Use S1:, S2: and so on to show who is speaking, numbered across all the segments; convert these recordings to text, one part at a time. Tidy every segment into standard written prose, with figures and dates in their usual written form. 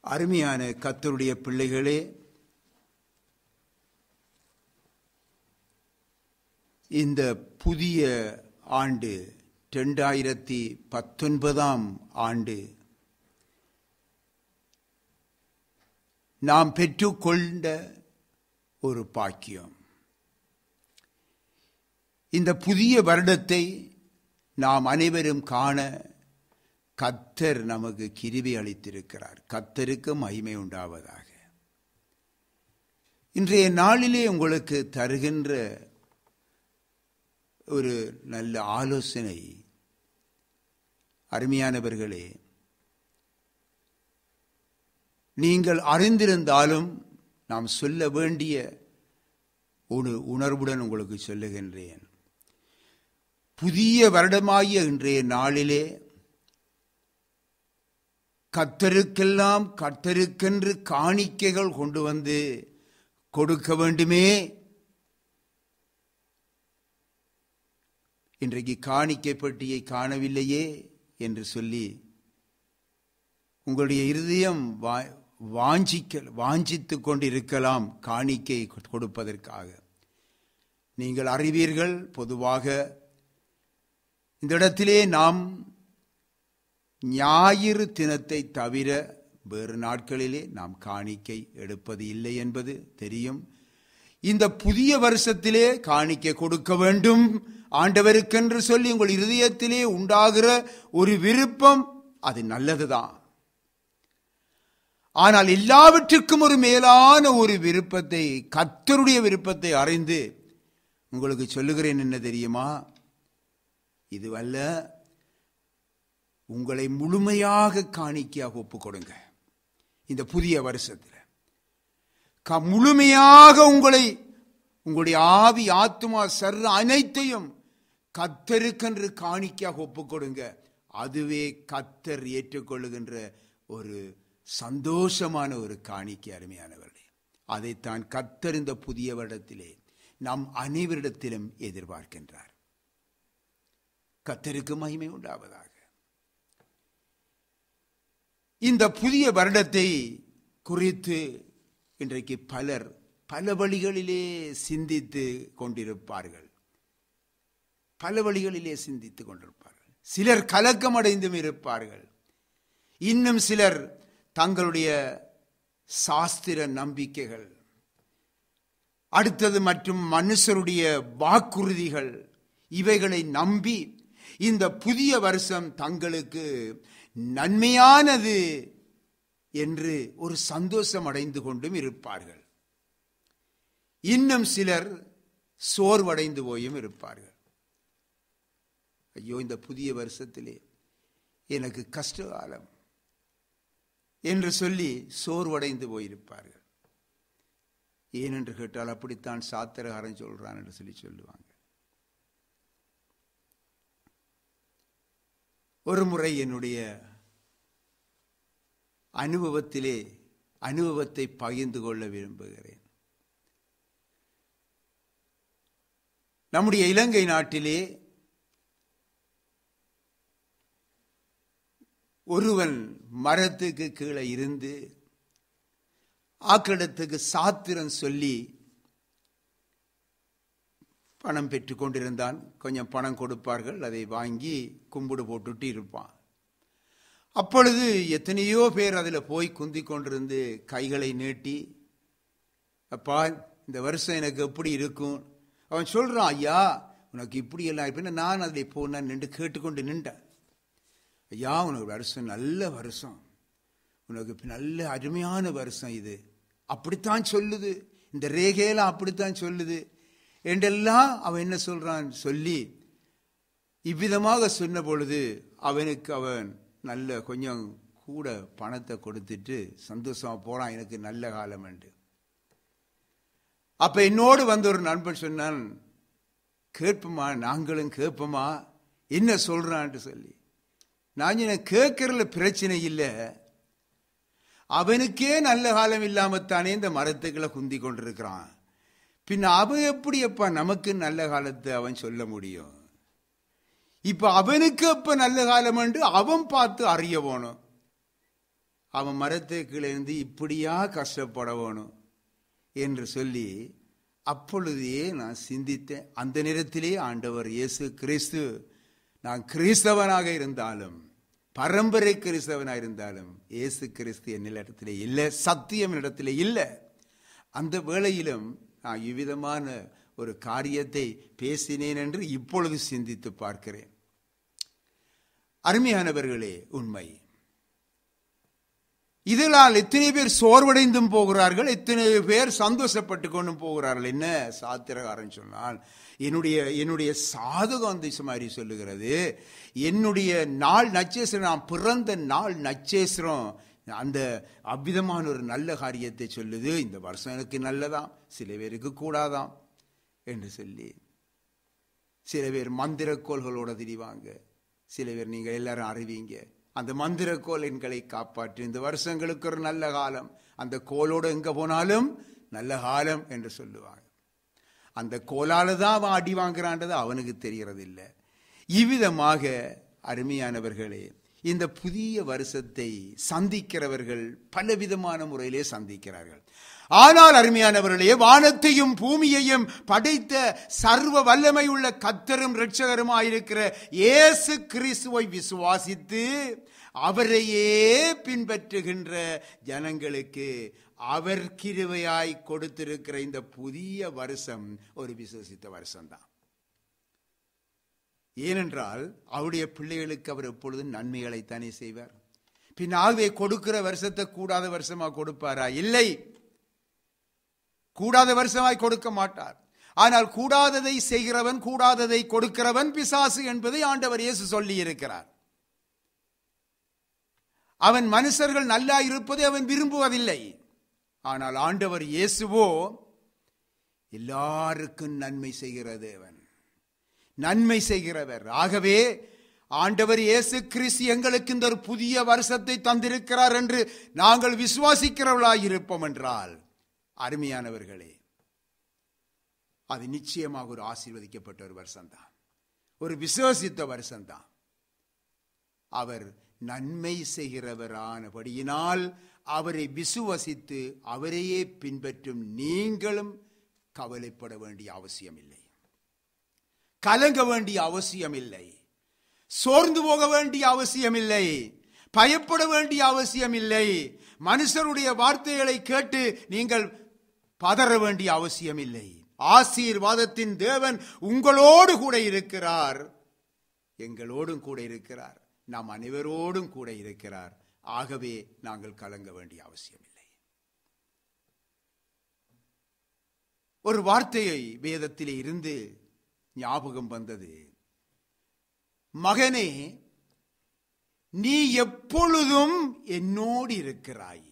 S1: அருமையான கர்த்தருடைய பிள்ளைகளே, இந்த புதிய ஆண்டு 2019 ஆண்டு நாம் பெற்றுக்கொண்ட ஒரு பாக்கியம். இந்த புதிய வருடத்தை நாம் அனைவரும் காண கர்த்தர் நமக்கு கிருபை அளித்திருக்கிறார். கர்த்தருக்கு மகிமை உண்டாவதாக. இன்றைய நாளிலே உங்களுக்கு தருகின்ற ஒரு நல்ல ஆலோசனை, அருமையானவர்களே, நீங்கள் அறிந்திருந்தாலும் நாம் சொல்ல வேண்டிய ஒரு உணர்வுடன் உங்களுக்கு சொல்லுகின்றேன். புதிய வருடமாகிய இன்றைய நாளிலே கர்த்தருக்கென்று காணிக்கைகள் கொண்டு வந்து கொடுக்க வேண்டுமே. இன்றைக்கு காணிக்கை பெட்டியை காணவில்லையே என்று சொல்லி உங்களுடைய இருதயம் வாஞ்சித்துக் கொண்டிருக்கலாம் காணிக்கை கொடுப்பதற்காக. நீங்கள் அறிவீர்கள், பொதுவாக இந்த இடத்திலே நாம் ஞாயிறு தினத்தை தவிர வேறு நாட்களிலே நாம் காணிக்கை எடுப்பது இல்லை என்பது தெரியும். இந்த புதிய வருஷத்திலே காணிக்கை கொடுக்க வேண்டும் ஆண்டவருக்கென்று சொல்லி உங்கள் இருதயத்திலே உண்டாகிற ஒரு விருப்பம், அது நல்லதுதான். ஆனால் எல்லாவற்றுக்கும் ஒரு மேலான ஒரு விருப்பத்தை, கர்த்தருடைய விருப்பத்தை அறிந்து உங்களுக்கு சொல்லுகிறேன். என்ன தெரியுமா? இதுவல்ல, உங்களை முழுமையாக காணிக்கையாக ஒப்புக் கொடுங்க. இந்த புதிய வருஷத்தில் முழுமையாக உங்களுடைய ஆவி, ஆத்துமா, சர்ற அனைத்தையும் கர்த்தருக்கென்று காணிக்கையாக ஒப்புக் கொடுங்க. அதுவே கர்த்தர் ஏற்றுக்கொள்ளுகின்ற ஒரு சந்தோஷமான ஒரு காணிக்கை. அருமையானவர்களே, அதைத்தான் கர்த்தர் இந்த புதிய வருடத்திலே நம் அனைவரிடத்திலும் எதிர்பார்க்கின்றார். கர்த்தருக்கு மகிமை உண்டாவதாக. இந்த புதிய வருடத்தை குறித்து இன்றைக்கு பலர் பல வழிகளிலே சிந்தித்து கொண்டிருப்பார்கள். சிலர் கலக்கம் அடைந்தும் இருப்பார்கள். இன்னும் சிலர் தங்களுடைய சாஸ்திர நம்பிக்கைகள், அடுத்தது மற்றும் மனுஷருடைய வாக்குறுதிகள், இவைகளை நம்பி இந்த புதிய வருஷம் தங்களுக்கு நன்மையானது என்று ஒரு சந்தோஷம் அடைந்து கொண்டும் இருப்பார்கள். இன்னும் சிலர் சோர்வடைந்து போயும் இருப்பார்கள். ஐயோ, இந்த புதிய வருஷத்திலே எனக்கு கஷ்டகாலம் என்று சொல்லி சோர்வடைந்து போயிருப்பார்கள். ஏனென்று கேட்டால், அப்படித்தான் சாத்திரகாரன் சொல்றான் என்று சொல்லுவாங்க. ஒரு முறை என்னுடைய அனுபவத்தை பகிர்ந்து கொள்ள விரும்புகிறேன். நம்முடைய இலங்கை நாட்டிலே ஒருவன் மரத்துக்கு கீழே இருந்து ஆக்கிடத்துக்கு சாத்திரம் சொல்லி பணம் பெற்று கொண்டிருந்தான். கொஞ்சம் பணம் கொடுப்பார்கள், அதை வாங்கி கும்பிடு போட்டுட்டு இருப்பான். அப்பொழுது எத்தனையோ பேர் அதில் போய் குந்தி கொண்டிருந்து கைகளை நீட்டி, அப்பா இந்த வருஷம் எனக்கு எப்படி இருக்கும்? அவன் சொல்றான், ஐயா உனக்கு இப்படி எல்லாம் இருப்பேன். நான் அதில் போனேன், நின்று கேட்டுக்கொண்டு நின்றேன். ஐயா, உனக்கு வருஷம் நல்ல வருஷம், உனக்கு நல்ல அருமையான வருஷம் இது, அப்படித்தான் சொல்லுது, இந்த ரேகையெல்லாம் அப்படித்தான் சொல்லுது என்றெல்லாம் அவன் என்ன சொல்றான் சொல்லி இவ்விதமாக சொன்ன பொழுது அவனுக்கு அவன் நல்ல கொஞ்சம் கூட பணத்தை கொடுத்துட்டு சந்தோஷமா போறான், எனக்கு நல்ல காலம் என்று. அப்ப என்னோடு வந்த ஒரு நண்பன் சொன்னான், கேட்போமா, நாங்களும் கேட்போமா என்ன சொல்றான்னு சொல்லி. நான் கேட்கறதுல பிரச்சனை இல்லை, அவனுக்கே நல்ல காலம் இல்லாமத்தானே இந்த மரத்துக்களை குந்தி கொண்டிருக்கிறான், பின் அவன் எப்படி அப்பா நமக்கு நல்ல காலத்தை அவன் சொல்ல முடியும்? இப்ப அவனுக்கு அப்ப நல்ல காலம் என்று அவன் பார்த்து அறிய போனோம். அவன் மரத்துக்கிலிருந்து இப்படியா கஷ்டப்பட வேணும் என்று சொல்லி அப்பொழுதே நான் சிந்தித்தேன். அந்த நேரத்திலே ஆண்டவர் இயேசு கிறிஸ்து, நான் கிறிஸ்தவனாக இருந்தாலும் பரம்பரை கிறிஸ்தவனாக இருந்தாலும் இயேசு கிறிஸ்து என்னிடத்திலே இல்லை, சத்தியம் என்னிடத்திலே இல்லை. அந்த வேளையிலும் நான் இவ்விதமான ஒரு காரியத்தை பேசினேன் என்று இப்பொழுது சிந்தித்து பார்க்கிறேன். அருமையானவர்களே, உண்மை. இதனால் எத்தனை பேர் சோர்வடைந்தும் போகிறார்கள், எத்தனை பேர் சந்தோஷப்பட்டு கொண்டும் போகிறார்கள். என்ன சாத்திரக்காரன் சொன்னால், என்னுடைய சாதகம் அந்த மாதிரி சொல்லுகிறது, என்னுடைய நாள் நட்சத்திரம், நான் பிறந்த நாள் நட்சத்திரம் அந்த அவ்விதமான ஒரு நல்ல காரியத்தை சொல்லுது. இந்த வருஷம் எனக்கு நல்லதாம், சில பேருக்கு கூடாதாம் என்று சொல்லி சில பேர் மந்திரக்கோள்களோட திரிவாங்க. சில பேர் நீங்கள் எல்லாரும் அறிவீங்க, அந்த மந்திரக்கோள் எண்களை காப்பாற்றி இந்த வருஷங்களுக்கு ஒரு நல்ல காலம், அந்த கோலோடு எங்க போனாலும் நல்ல காலம் என்று சொல்லுவாங்க. அந்த கோலால தான் அவன் அடி வாங்குறான்றது அவனுக்கு தெரிகிறது இல்லை. இவ்விதமாக அருமையானவர்களே, இந்த புதிய வருஷத்தை சந்திக்கிறவர்கள் பலவிதமான முறையிலே சந்திக்கிறார்கள். ஆனால் அருமையானவர்களே, வானத்தையும் பூமியையும் படைத்த சர்வ வல்லமை உள்ள கர்த்தரும் இரட்சகருமாயிருக்கிற இயேசு கிறிஸ்துவை விசுவாசித்து அவரையே பின்பற்றுகின்ற ஜனங்களுக்கு அவர் கிருபையாய் கொடுத்திருக்கிற இந்த புதிய வருஷம் ஒரு விசேஷித்த வருஷம்தான். ஏனென்றால் அவருடைய பிள்ளைகளுக்கு அவர் எப்பொழுதும் நன்மைகளைத்தானே செய்வார். பின்னாகவே கொடுக்கிற வருஷத்தை கூடாத வருஷமா கொடுப்பாரா? இல்லை, கூடாத வருஷமாய் கொடுக்க மாட்டார். ஆனால் கூடாததை செய்கிறவன், கூடாததை கொடுக்கிறவன் பிசாசு என்பதை ஆண்டவர் இயேசு சொல்லி இருக்கிறார். அவன் மனுஷர்கள் நல்லா இருப்பதை அவன் விரும்புவதில்லை. ஆனால் ஆண்டவர் இயேசுவோ எல்லாருக்கும் நன்மை செய்கிற தேவன், நன்மை செய்கிறவர். ஆகவே ஆண்டவர் இயேசு கிறிஸ்து எங்களுக்கு இந்த ஒரு புதிய வருஷத்தை தந்திருக்கிறார் என்று நாங்கள் விசுவாசிக்கிறவர்களாய் இருப்போம் என்றால், அருமையானவர்களே, அது நிச்சயமாக ஒரு ஆசீர்வதிக்கப்பட்ட ஒரு வருஷம்தான், ஒரு விசுவாசித்த வருஷம்தான். அவர் நன்மை செய்கிறவரானபடியினால் அவரை விசுவசித்து அவரையே பின்பற்றும் நீங்களும் கவலைப்பட வேண்டிய அவசியம் இல்லை, கலங்க வேண்டிய அவசியம் இல்லை, சோர்ந்து போக வேண்டிய அவசியம் இல்லை, பயப்பட வேண்டிய அவசியம் இல்லை. மனுஷருடைய வார்த்தைகளை கேட்டு நீங்கள் பதற வேண்டிய அவசியம் இல்லை. ஆசீர்வாதத்தின் தேவன் உங்களோடு கூட இருக்கிறார், எங்களோடும் கூட இருக்கிறார், நாம் அனைவரோடும் கூட இருக்கிறார். ஆகவே நாங்கள் கலங்க வேண்டிய அவசியம் இல்லை. ஒரு வார்த்தையை வேதத்திலே இருந்து ஞாபகம் வந்தது. மகனே, நீ எப்பொழுதும் என்னோடு இருக்கிறாய்,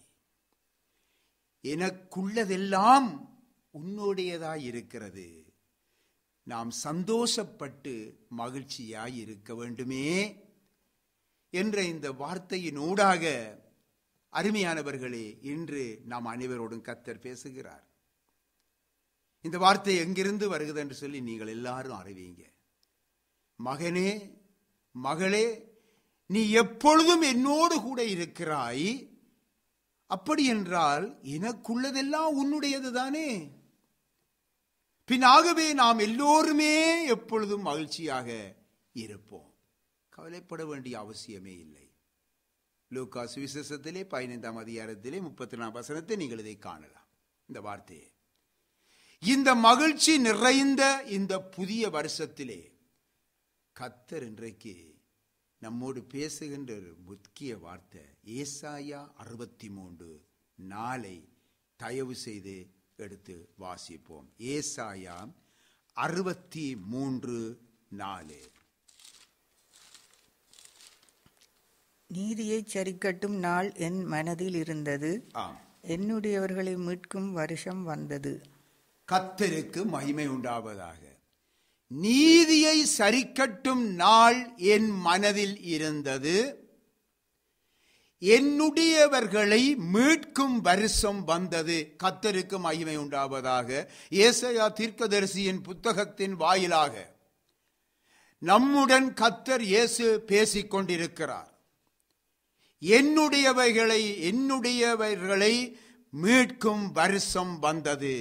S1: எனக்குள்ளதெல்லாம் உன்னுடையதாய் இருக்கிறது, நாம் சந்தோஷப்பட்டு மகிழ்ச்சியாய் இருக்க வேண்டுமே என்ற இந்த வார்த்தையினூடாக அருமையானவர்களே, இன்று நாம் அனைவரோடும் கர்த்தர் பேசுகிறார். இந்த வார்த்தை எங்கிருந்து வருகிறது என்று சொல்லி நீங்கள் எல்லாரும் அறிவீங்க. மகனே, மகளே, நீ எப்பொழுதும் என்னோடு கூட இருக்கிறாய், அப்படி என்றால் எனக்குள்ளதெல்லாம் உன்னுடையது தானே. பின்னாகவே நாம் எல்லோருமே எப்பொழுதும் மகிழ்ச்சியாக இருப்போம், கவலைப்பட வேண்டிய அவசியமே இல்லை. லூக்கா சுவிசேஷத்திலே 15ஆம் அதிகாரத்திலே 34ஆம் வசனத்தை நீங்கள் இதை காணலாம். இந்த வார்த்தையை, இந்த மகிழ்ச்சி நிறைந்த இந்த புதிய வருஷத்திலே கர்த்தர் இன்றைக்கு நம்மோடு பேசுகின்ற ஒரு முக்கிய வார்த்தை ஏசாயா 63:4 தயவு செய்து எடுத்து வாசிப்போம். ஏசாயா 63:4.
S2: நீதியை சரிக்கட்டும் நாள் என் மனதில் இருந்தது, என்னுடையவர்களை மீட்கும் வருஷம் வந்தது.
S1: கர்த்தருக்கு மகிமை உண்டாவதாக. நீதியை சரிக்கட்டும் நாள் என் மனதில் இருந்தது, என்னுடையவர்களை மீட்கும் வருஷம் வந்தது. கர்த்தருக்கு மகிமை உண்டாவதாக. ஏசாயா தீர்க்கதரிசியின் புத்தகத்தின் வாயிலாக நம்முடன் கர்த்தர் இயேசு பேசிக் கொண்டிருக்கிறார். என்னுடையவர்களை மீட்கும் வருஷம் வந்தது.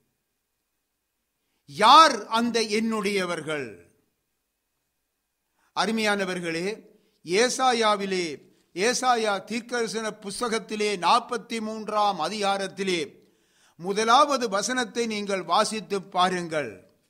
S1: யார் அந்த என்னுடையவர்கள்? அருமையானவர்களே, ஏசாயா தீர்க்கதரிசன புஸ்தகத்திலே 43ஆம் அதிகாரத்திலே 1வது வசனத்தை நீங்கள் வாசித்து பாருங்கள்.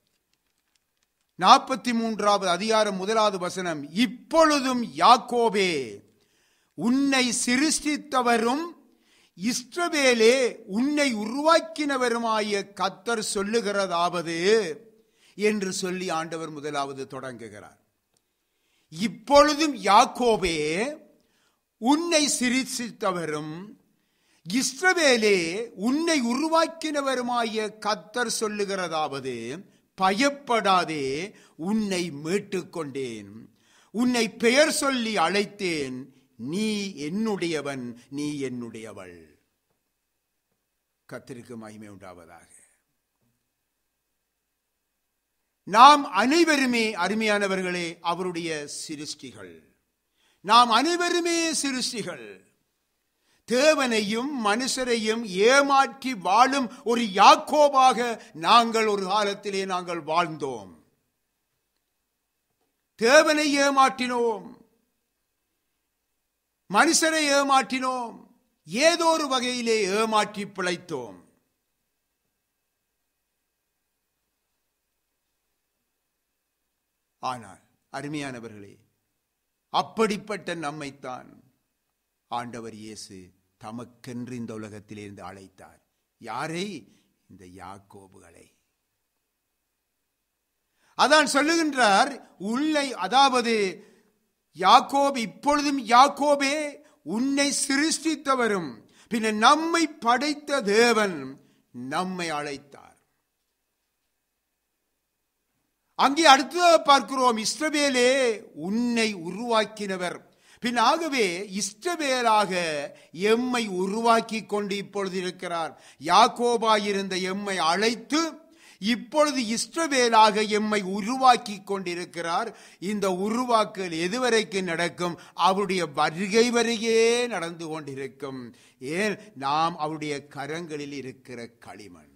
S1: 43வது அதிகாரம் 1வது வசனம், இப்பொழுதும் யாக்கோபே உன்னை சிருஷ்டித்தவரும் இஸ்ரவேலே உன்னை உருவாக்கினவருமாய கர்த்தர் சொல்லுகிறதாவது என்று சொல்லி ஆண்டவர் முதலாவது தொடங்குகிறார். இப்பொழுதும் யாக்கோபே உன்னை சிருஷ்டித்தவரும் இஸ்ரவேலே உன்னை உருவாக்கினவருமாய கர்த்தர் சொல்லுகிறதாவது, பயப்படாதே, உன்னை மீட்டுக் கொண்டேன், உன்னை பெயர் சொல்லி அழைத்தேன், நீ என்னுடையவன், நீ என்னுடையவள். கர்த்தருக்கு மகிமை உண்டாவதாக. நாம் அனைவருமே அருமையானவர்களே அவருடைய சிருஷ்டிகள். நாம் அனைவருமே சிருஷ்டிகள். தேவனையும் மனுஷரையும் ஏமாற்றி வாழும் ஒரு யாக்கோபாக நாங்கள் ஒரு காலத்திலே நாங்கள் வாழ்ந்தோம். தேவனை ஏமாற்றினோம், மனுஷரை ஏமாற்றினோம், ஏதோ ஒரு வகையிலே ஏமாற்றி பிழைத்தோம். ஆனால் அருமையானவர்களே, அப்படிப்பட்ட நம்மைத்தான் ஆண்டவர் இயேசு தமக்கென்று இந்த உலகத்திலிருந்து அழைத்தார். யாரை? இந்த யாக்கோபுகளை. அதான் சொல்லுகின்றார், உள்ளை, அதாவது யாக்கோபு, இப்பொழுதும் யாக்கோபே உன்னை சிருஷ்டித்தவரும் பின்ன நம்மை படைத்த தேவன் நம்மை அழைத்தார். அங்கே அடுத்ததாக பார்க்கிறோம், இஸ்ரவேலே உன்னை உருவாக்கினவர். பின் ஆகவே இஸ்ரவேலாக எம்மை உருவாக்கி கொண்டு இப்பொழுது இருக்கிறார். யாக்கோபாயிருந்த எம்மை அழைத்து இப்பொழுது இஸ்ரவேலாக எம்மை உருவாக்கி கொண்டிருக்கிறார். இந்த உருவாக்கல் எதுவரைக்கு நடக்கும்? அவருடைய வருகை வரையே நடந்து கொண்டிருக்கும். ஏன்? நாம் அவருடைய கரங்களில் இருக்கிற களிமண்.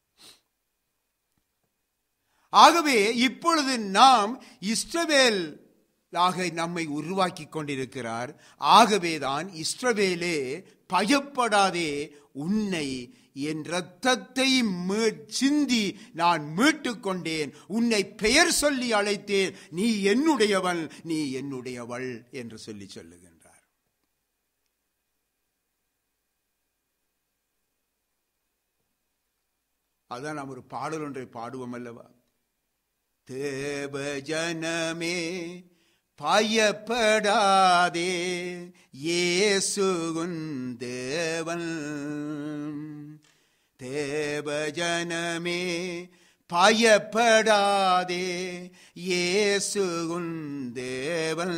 S1: ஆகவே இப்பொழுது நாம் இஸ்ரவேல் நம்மை உருவாக்கி கொண்டிருக்கிறார். ஆகவேதான் இஸ்ரவேலே பயப்படாதே, உன்னை என் இரத்தத்தை சிந்தி நான் மீட்டுக் கொண்டேன், உன்னை பெயர் சொல்லி அழைத்தேன், நீ என்னுடையவன், நீ என்னுடையவள் என்று சொல்லி சொல்லுகின்றார். அதான் நாம் ஒரு பாடல் ஒன்றை பாடுவோம் அல்லவா? தேவ ஜனமே பயப்படாதே, இயேசுவின் தேவன். தேவ ஜனமே பயப்படாதே, இயேசுவின் தேவன்.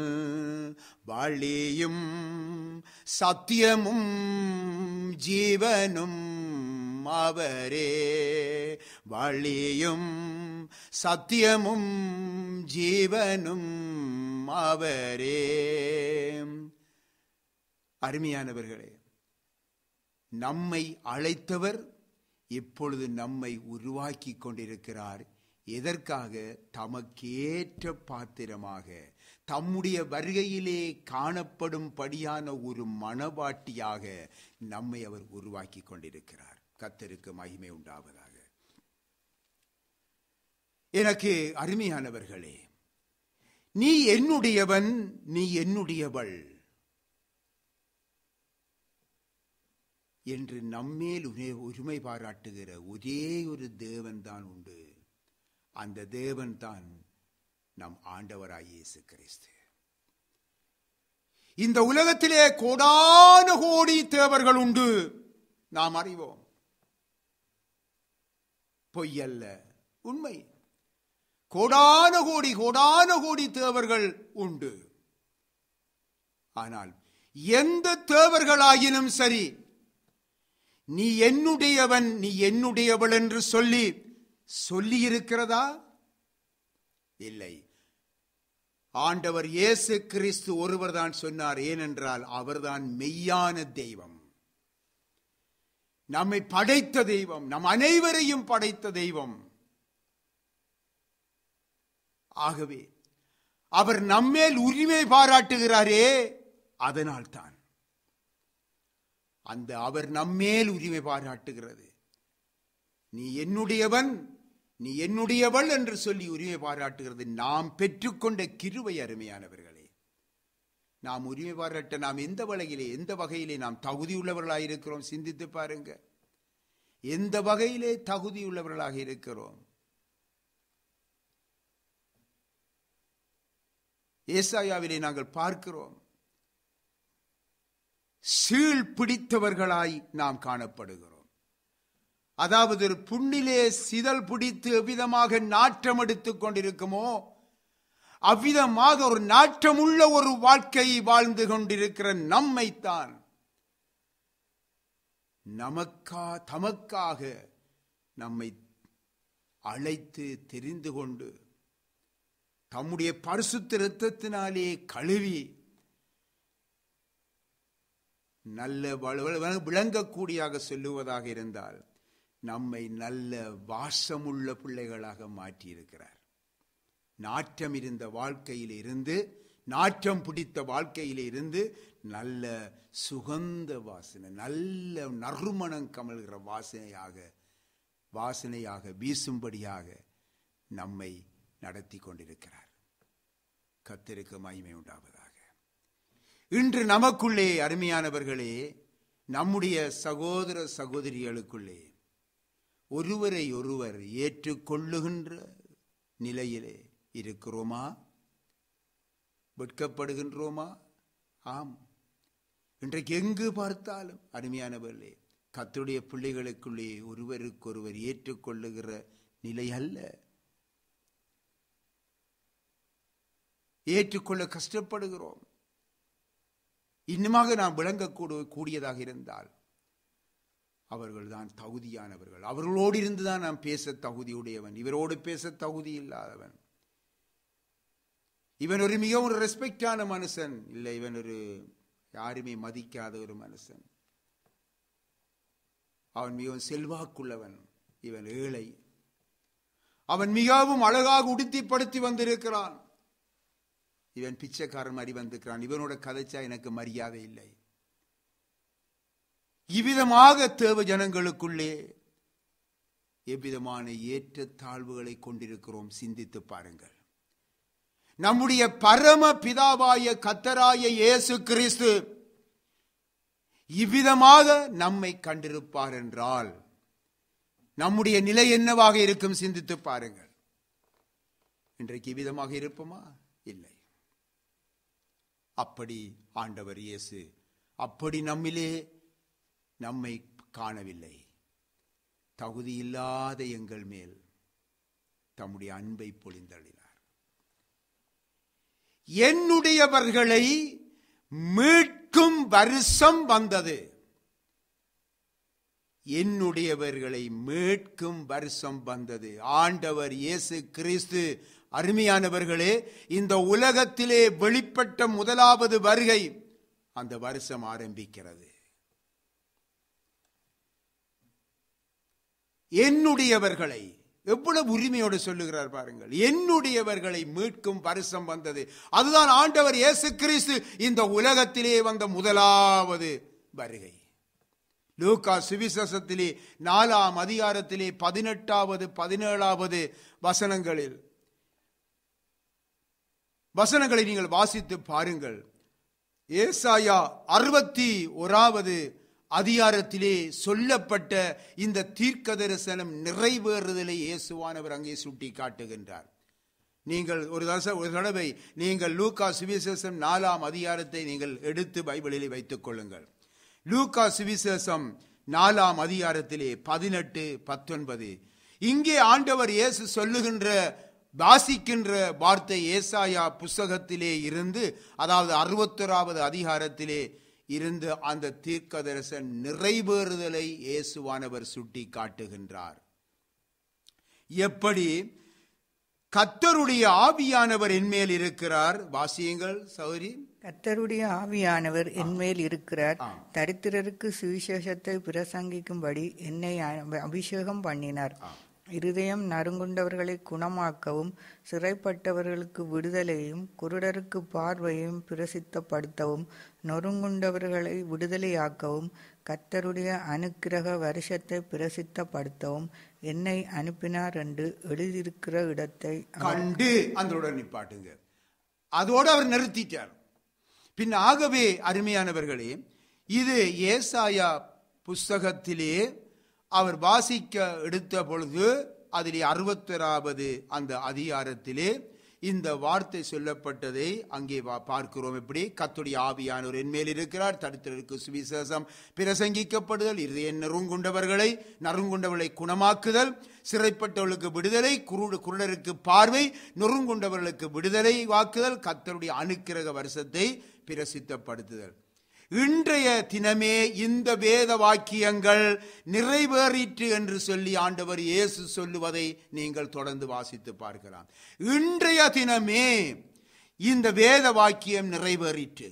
S1: வழியும் சத்தியமும் ஜீவனும் அவரே, வழியும் சத்தியமும் ஜீவனும் அவரே. அருமையானவர்களே, நம்மை அழைத்தவர் இப்பொழுது நம்மை உருவாக்கி கொண்டிருக்கிறார். எதற்காக? தமக்கேற்ற பாத்திரமாக, தம்முடைய வருகையிலே காணப்படும்படியான ஒரு மணவாட்டியாக நம்மை அவர் உருவாக்கி கொண்டிருக்கிறார். கர்த்தருக்கு மகிமை உண்டாவதாக. எனக்கு அருமையானவர்களே, நீ என்னுடையவன், நீ என்னுடையவள் என்று நம்மேல் உரிமை பாராட்டுகிற ஒரே ஒரு தேவன் தான் உண்டு. அந்த தேவன் தான் நம் ஆண்டவராய் இயேசு கிறிஸ்து. இந்த உலகத்திலே கோடான கோடி தேவர்கள் உண்டு, நாம் அறிவோம். பொய்யல்ல, உண்மை. கோடான கோடி தேவர்கள் உண்டு. ஆனால் எந்த தேவர்களாயினும் சரி, நீ என்னுடையவன், நீ என்னுடையவள் என்று சொல்லி இருக்கிறதா? இல்லை. ஆண்டவர் இயேசு கிறிஸ்து ஒருவர் தான் சொன்னார். ஏனென்றால் அவர்தான் மெய்யான தெய்வம், நம்மை படைத்த தெய்வம், நம் அனைவரையும் படைத்த தெய்வம். ஆகவே அவர் நம்மேல் உரிமை பாராட்டுகிறாரே, அதனால்தான் அந்த அவர் நம்மேல் உரிமை பாராட்டுகிறது. நீ என்னுடையவன், நீ என்னுடையவள் என்று சொல்லி உரிமை பாராட்டுகிறது நாம் பெற்றுக்கொண்ட கிருபை. அருமையானவர்களே, நாம் உரிமை பாராட்ட நாம் எந்த வகையிலே நாம் தகுதியுள்ளவர்களாக சிந்தித்து பாருங்க. எந்த வகையிலே தகுதியுள்ளவர்களாக இருக்கிறோம்? ஏசாயாவிலே நாங்கள் பார்க்கிறோம், சீழ் பிடித்தவர்களாய் நாம் காணப்படுகிறோம். அதாவது ஒரு புண்ணிலே சிதல் பிடித்து எவ்விதமாக நாற்றம் எடுத்துக் கொண்டிருக்குமோ அவ்விதமாக ஒரு நாற்றமுள்ள ஒரு வாழ்க்கையை வாழ்ந்து கொண்டிருக்கிற நம்மைத்தான் தமக்காக நம்மை அழைத்து தெரிந்து கொண்டு தம்முடைய பரிசுத்த இரத்தத்தினாலே கழுவி நல்ல விளங்கக்கூடியாக சொல்லுவதாக இருந்தால் நம்மை நல்ல வாசமுள்ள பிள்ளைகளாக மாற்றியிருக்கிறார். நாற்றம் இருந்த வாழ்க்கையில் இருந்து, நாற்றம் பிடித்த வாழ்க்கையில் இருந்து நல்ல சுகந்த வாசனை, நல்ல நறுமணம் கமல்கிற வாசனையாக வீசும்படியாக நம்மை நடத்தி கொண்டிருக்கிறார். கர்த்தருக்கு மகிமை உண்டாவதாக. இன்று நமக்குள்ளே அருமையானவர்களே, நம்முடைய சகோதர சகோதரிகளுக்குள்ளே ஒருவரை ஒருவர் ஏற்றுக்கொள்ளுகின்ற நிலையிலே இருக்கிறோமா? வெட்கப்படுகின்றோமா? ஆம். இன்றைக்கு எங்கு பார்த்தாலும் அருமையானவர்களே, கர்த்தருடைய பிள்ளைகளுக்குள்ளே ஒருவருக்கொருவர் ஏற்றுக்கொள்ளுகிற நிலை அல்ல. ஏற்றுக்கொள்ள கஷ்டப்படுகிறோம். இன்னுமாக நாம் விளங்கக்கூடியதாக இருந்தால் அவர்கள்தான் தகுதியானவர்கள். அவர்களோடு இருந்துதான் நாம் பேச தகுதியுடையவன், இவரோடு பேச தகுதி இல்லாதவன். இவன் ஒரு மிகவும் ரெஸ்பெக்டான மனுஷன் இல்லை, இவன் ஒரு யாருமே மதிக்காத ஒரு மனுஷன், அவன் மிகவும் செல்வாக்குள்ளவன், இவன் ஏழை, அவன் மிகவும் அழகாக உடுத்திப்படுத்தி வந்திருக்கிறான், இவன் பிச்சைக்காரன் மாதிரி வந்திருக்கிறான், இவனோட கதைச்சா எனக்கு மரியாதை இல்லை. இவ்விதமாக தேவ ஜனங்களுக்குள்ளே எவ்விதமான ஏற்ற தாழ்வுகளை கொண்டிருக்கிறோம் சிந்தித்து பாருங்கள். நம்முடைய பரம பிதாவாய கர்த்தராய இயேசு கிறிஸ்து இவ்விதமாக நம்மை கண்டிருப்பார் என்றால் நம்முடைய நிலை என்னவாக இருக்கும் சிந்தித்து பாருங்கள். இன்றைக்கு இவ்விதமாக இருப்போமா? இல்லை. அப்படி ஆண்டவர் இயேசு அப்படி நம்மை காணவில்லை. தகுதியில்லாத எங்கள் மேல் தம்முடைய அன்பை பொழிந்தளினார். என்னுடையவர்களை மீட்கும் வருஷம் வந்தது. என்னுடையவர்களை மீட்கும் வருஷம் வந்தது. ஆண்டவர் இயேசு கிறிஸ்து அருமையானவர்களே, இந்த உலகத்திலே வெளிப்பட்ட முதலாவது வருகை அந்த வருஷம் ஆரம்பிக்கிறது. என்னுடையவர்களை எவ்வளவு உரிமையோடு சொல்லுகிறார் பாருங்கள். என்னுடையவர்களை மீட்கும் வருஷம் வந்தது. அதுதான் ஆண்டவர் இயேசு கிறிஸ்து இந்த உலகத்திலே வந்த முதலாவது வருகை. லூக்கா சுவிசேஷத்திலே 4ஆம் அதிகாரத்திலே 18வது 17வது வசனங்களை நீங்கள் வாசித்து பாருங்கள். ஏசாயா 61வது அதிகாரத்திலே சொல்லப்பட்ட இந்த தீர்க்க தரிசனம் நிறைவேறுதலை இயேசுவானவர் அங்கே சுட்டி காட்டுகின்றார். நீங்கள் ஒரு தடவை நீங்கள் லூக்கா சுவிசேஷம் 4ஆம் அதிகாரத்தை நீங்கள் எடுத்து பைபிளிலே வைத்துக் கொள்ளுங்கள். லூக்கா சுவிசேஷம் 4ஆம் அதிகாரத்திலே 18, 19 இங்கே ஆண்டவர் இயேசு சொல்லுகின்ற வாசிக்கின்ற வார்த்தை ஏசாயா புஸ்தகத்திலே இருந்து, அதாவது 61வது அதிகாரத்திலே இருந்து அந்த தீர்க்கதரிசன நிறைவேறுதலை இயேசுவானவர் சுட்டி காட்டுகின்றார். எப்படி கர்த்தருடைய ஆவியானவர் என்மேல் இருக்கிறார். வாசியுங்கள் சௌரி.
S2: கர்த்தருடைய ஆவியானவர் என்மேல் இருக்கிறார், தரித்திரருக்கு சுவிசேஷத்தை பிரசங்கிக்கும்படி என்னை அபிஷேகம் பண்ணினார். இருதயம் நறுங்குண்டவர்களை குணமாக்கவும், சிறைப்பட்டவர்களுக்கு விடுதலையும், குருடருக்கு பார்வையும் பிரசித்தப்படுத்தவும், நொறுங்குண்டவர்களை விடுதலையாக்கவும், கர்த்தருடைய அனுக்கிரக வருஷத்தை பிரசித்தப்படுத்தவும் என்னை அனுப்பினார் என்று எழுதியிருக்கிற இடத்தை
S1: கண்டு அந்த நிப்பாட்டுங்க. அதோடு அவர் நிறுத்திட்டார். பின் ஆகவே அருமையானவர்களே, இது ஏசாயா புஸ்தகத்திலே அவர் வாசிக்க எடுத்த பொழுது அதிலே 61வது அந்த அதிகாரத்திலே இந்த வார்த்தை சொல்லப்பட்டதை அங்கே பார்க்கிறோம். எப்படி? கர்த்தருடைய ஆவியானவர் என்மேல் இருக்கிறார், தரித்திரருக்கு சுவிசேஷம் பிரசங்கிக்கப்படுதல், இருதயம் நறுங்குண்டவர்களை குணமாக்குதல், சிறைப்பட்டவர்களுக்கு விடுதலை, குருடருக்கு பார்வை, நொறுங்குண்டவர்களுக்கு விடுதலை வாக்குதல், கர்த்தருடைய அனுக்கிரக வருஷத்தை பிரசித்தப்படுத்துதல். இன்றைய தினமே இந்த வேத வாக்கியங்கள் நிறைவேறிற்று என்று சொல்லி ஆண்டவர் இயேசு சொல்லுவதை நீங்கள் தொடர்ந்து வாசித்து பார்க்கலாம். இன்றைய தினமே இந்த வேத வாக்கியம் நிறைவேறிற்று.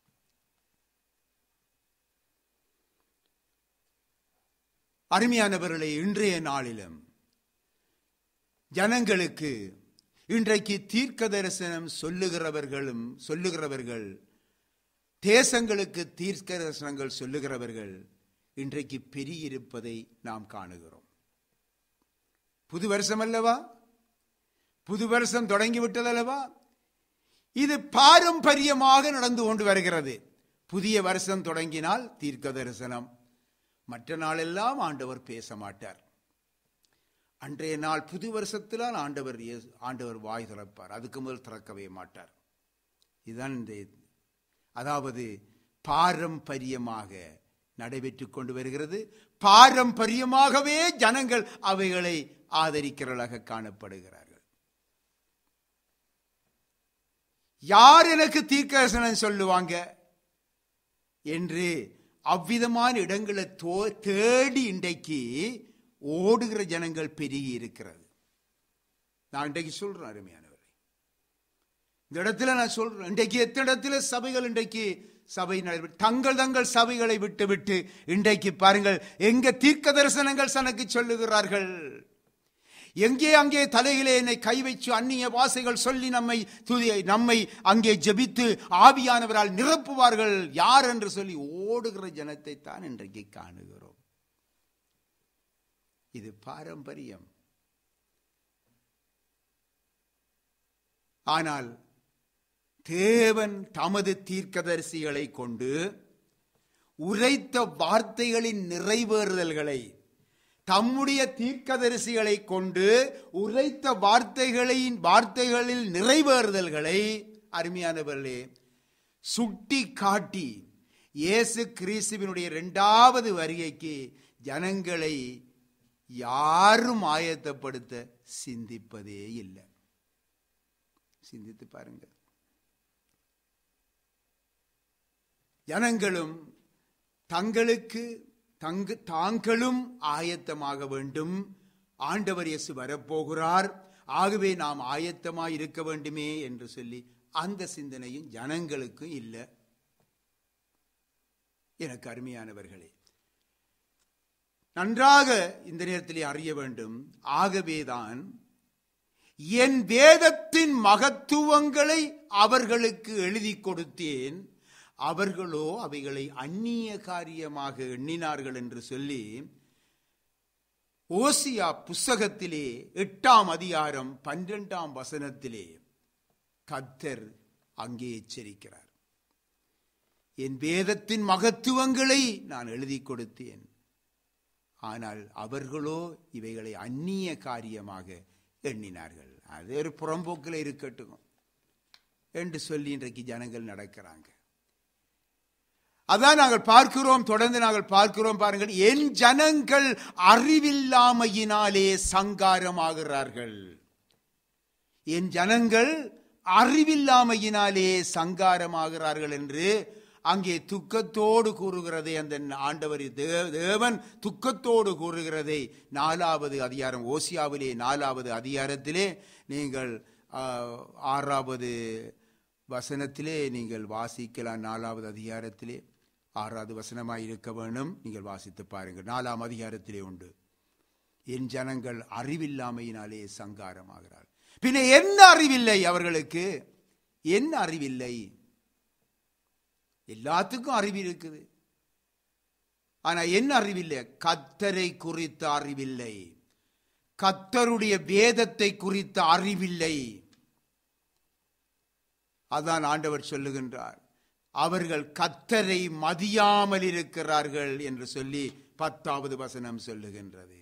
S1: அருமையானவர்களே, இன்றைய நாளிலும் ஜனங்களுக்கு இன்றைக்கு தீர்க்க தரிசனம் சொல்லுகிறவர்கள் தேசங்களுக்கு தீர்க்க தரிசனங்கள் சொல்லுகிறவர்கள் இன்றைக்கு பெருகியிருப்பதை நாம் காணுகிறோம். புது வருஷம் அல்லவா? புது வருஷம் தொடங்கிவிட்டதல்லவா? இது பாரம்பரியமாக நடந்து கொண்டு வருகிறது. புதிய வருஷம் தொடங்கினால் தீர்க்க தரிசனம், மற்ற நாளெல்லாம் ஆண்டவர் பேச மாட்டார். அன்றைய நாள் புது வருஷத்தினால் ஆண்டவர் வாய் திறப்பார், அதுக்கு முதல் திறக்கவே மாட்டார். இதுதான் அதாவது பாரம்பரியமாக நடைபெற்றுக் கொண்டு வருகிறது. பாரம்பரியமாகவே ஜனங்கள் அவைகளை ஆதரிக்கிறவர்களாக காணப்படுகிறார்கள். யார் எனக்கு தீர்க்கதரிசனம் சொல்லுவாங்க என்று அவ்விதமான இடங்களை தேடி இன்றைக்கு ஓடுகிற ஜனங்கள் பெருகி இருக்கிறது. நான் இன்றைக்கு சொல்றேன் அருமையானவர்களே, இந்த இடத்துல நான் சொல்றேன், இன்றைக்கு எத்தனை இடத்துல சபைகள் இன்றைக்கு தங்கள் சபைகளை விட்டு இன்றைக்கு பாருங்கள், எங்க தீர்க்க தரிசனங்கள் தனக்கு சொல்லுகிறார்கள், எங்கே அங்கே தலையிலே என்னை கை வைத்து அந்நிய வாசைகள் சொல்லி நம்மை அங்கே ஜெபித்து ஆவியானவரால் நிரப்புவார்கள் யார் என்று சொல்லி ஓடுகிற ஜனத்தை தான் இன்றைக்கு காணுகிறோம். இது பாரம்பரியம். ஆனால் தேவன் தமது தீர்க்கதரிசிகளை கொண்டு உரைத்த வார்த்தைகளின் நிறைவேறுதல்களை, தம்முடைய தீர்க்கதரிசிகளை கொண்டு உரைத்த வார்த்தைகளில் நிறைவேறுதல்களை அருமையானவர்களே சுட்டி காட்டி இயேசு கிறிஸ்துவினுடைய 2வது வருகைக்கு ஜனங்களை யாரும் ஆயத்தப்படுத்த சிந்திப்பதே இல்லை. சிந்தித்து பாருங்கள். ஜனங்களும் தாங்களும் ஆயத்தமாக வேண்டும். ஆண்டவர் இயேசு வரப்போகிறார், ஆகவே நாம் ஆயத்தமாய் இருக்க வேண்டுமே என்று சொல்லி அந்த சிந்தனையும் ஜனங்களுக்கும் இல்லை. எனக்கு அருமையானவர்களே, நன்றாக இந்த நேரத்திலே அறிய வேண்டும். ஆகவேதான் என் வேதத்தின் மகத்துவங்களை அவர்களுக்கு எழுதி கொடுத்தேன், அவர்களோ அவைகளை அந்நிய காரியமாக எண்ணினார்கள் என்று சொல்லி ஓசியா புஸ்தகத்திலே 8ஆம் அதிகாரம் 12ஆம் வசனத்திலே கர்த்தர் அங்கே எச்சரிக்கிறார். என் வேதத்தின் மகத்துவங்களை நான் எழுதி கொடுத்தேன், ஆனால் அவர்களோ இவைகளை அந்நிய காரியமாக எண்ணினார்கள். அது ஒரு புறம்போக்கில் இருக்கட்டும் என்று சொல்லி இன்றைக்கு ஜனங்கள் நடக்கிறாங்க. அதான் நாங்கள் பார்க்கிறோம், தொடர்ந்து நாங்கள் பார்க்கிறோம். பாருங்கள், என் ஜனங்கள் அறிவில்லாமையினாலே சங்காரமாகிறார்கள். என் ஜனங்கள் அறிவில்லாமையினாலே சங்காரமாகிறார்கள் என்று அங்கே துக்கத்தோடு கூறுகிறதை அந்த ஆண்டவர் தேவன் துக்கத்தோடு கூறுகிறதை 4வது அதிகாரம் ஓசியாவிலே 4வது அதிகாரத்திலே நீங்கள் 6வது வசனத்திலே நீங்கள் வாசிக்கலாம். 4வது அதிகாரத்திலே 6வது வசனமாய் இருக்க வேண்டும். நீங்கள் வாசித்து பாருங்கள். 4ஆம் அதிகாரத்திலே உண்டு. என் ஜனங்கள் அறிவில்லாமையினாலே சங்காரமாகிறார்கள். பின்ன என்ன அறிவில்லை அவர்களுக்கு? என்ன அறிவில்லை? எல்லாத்துக்கும் அறிவு இருக்குது. ஆனா என்ன அறிவில்லை? கர்த்தரை குறித்த அறிவில்லை. கர்த்தருடைய வேதத்தை குறித்த அறிவில்லை. அதான் ஆண்டவர் சொல்லுகின்றார், அவர்கள் கர்த்தரை மதியாமல் இருக்கிறார்கள் என்று சொல்லி 10வது வசனம் சொல்லுகின்றது.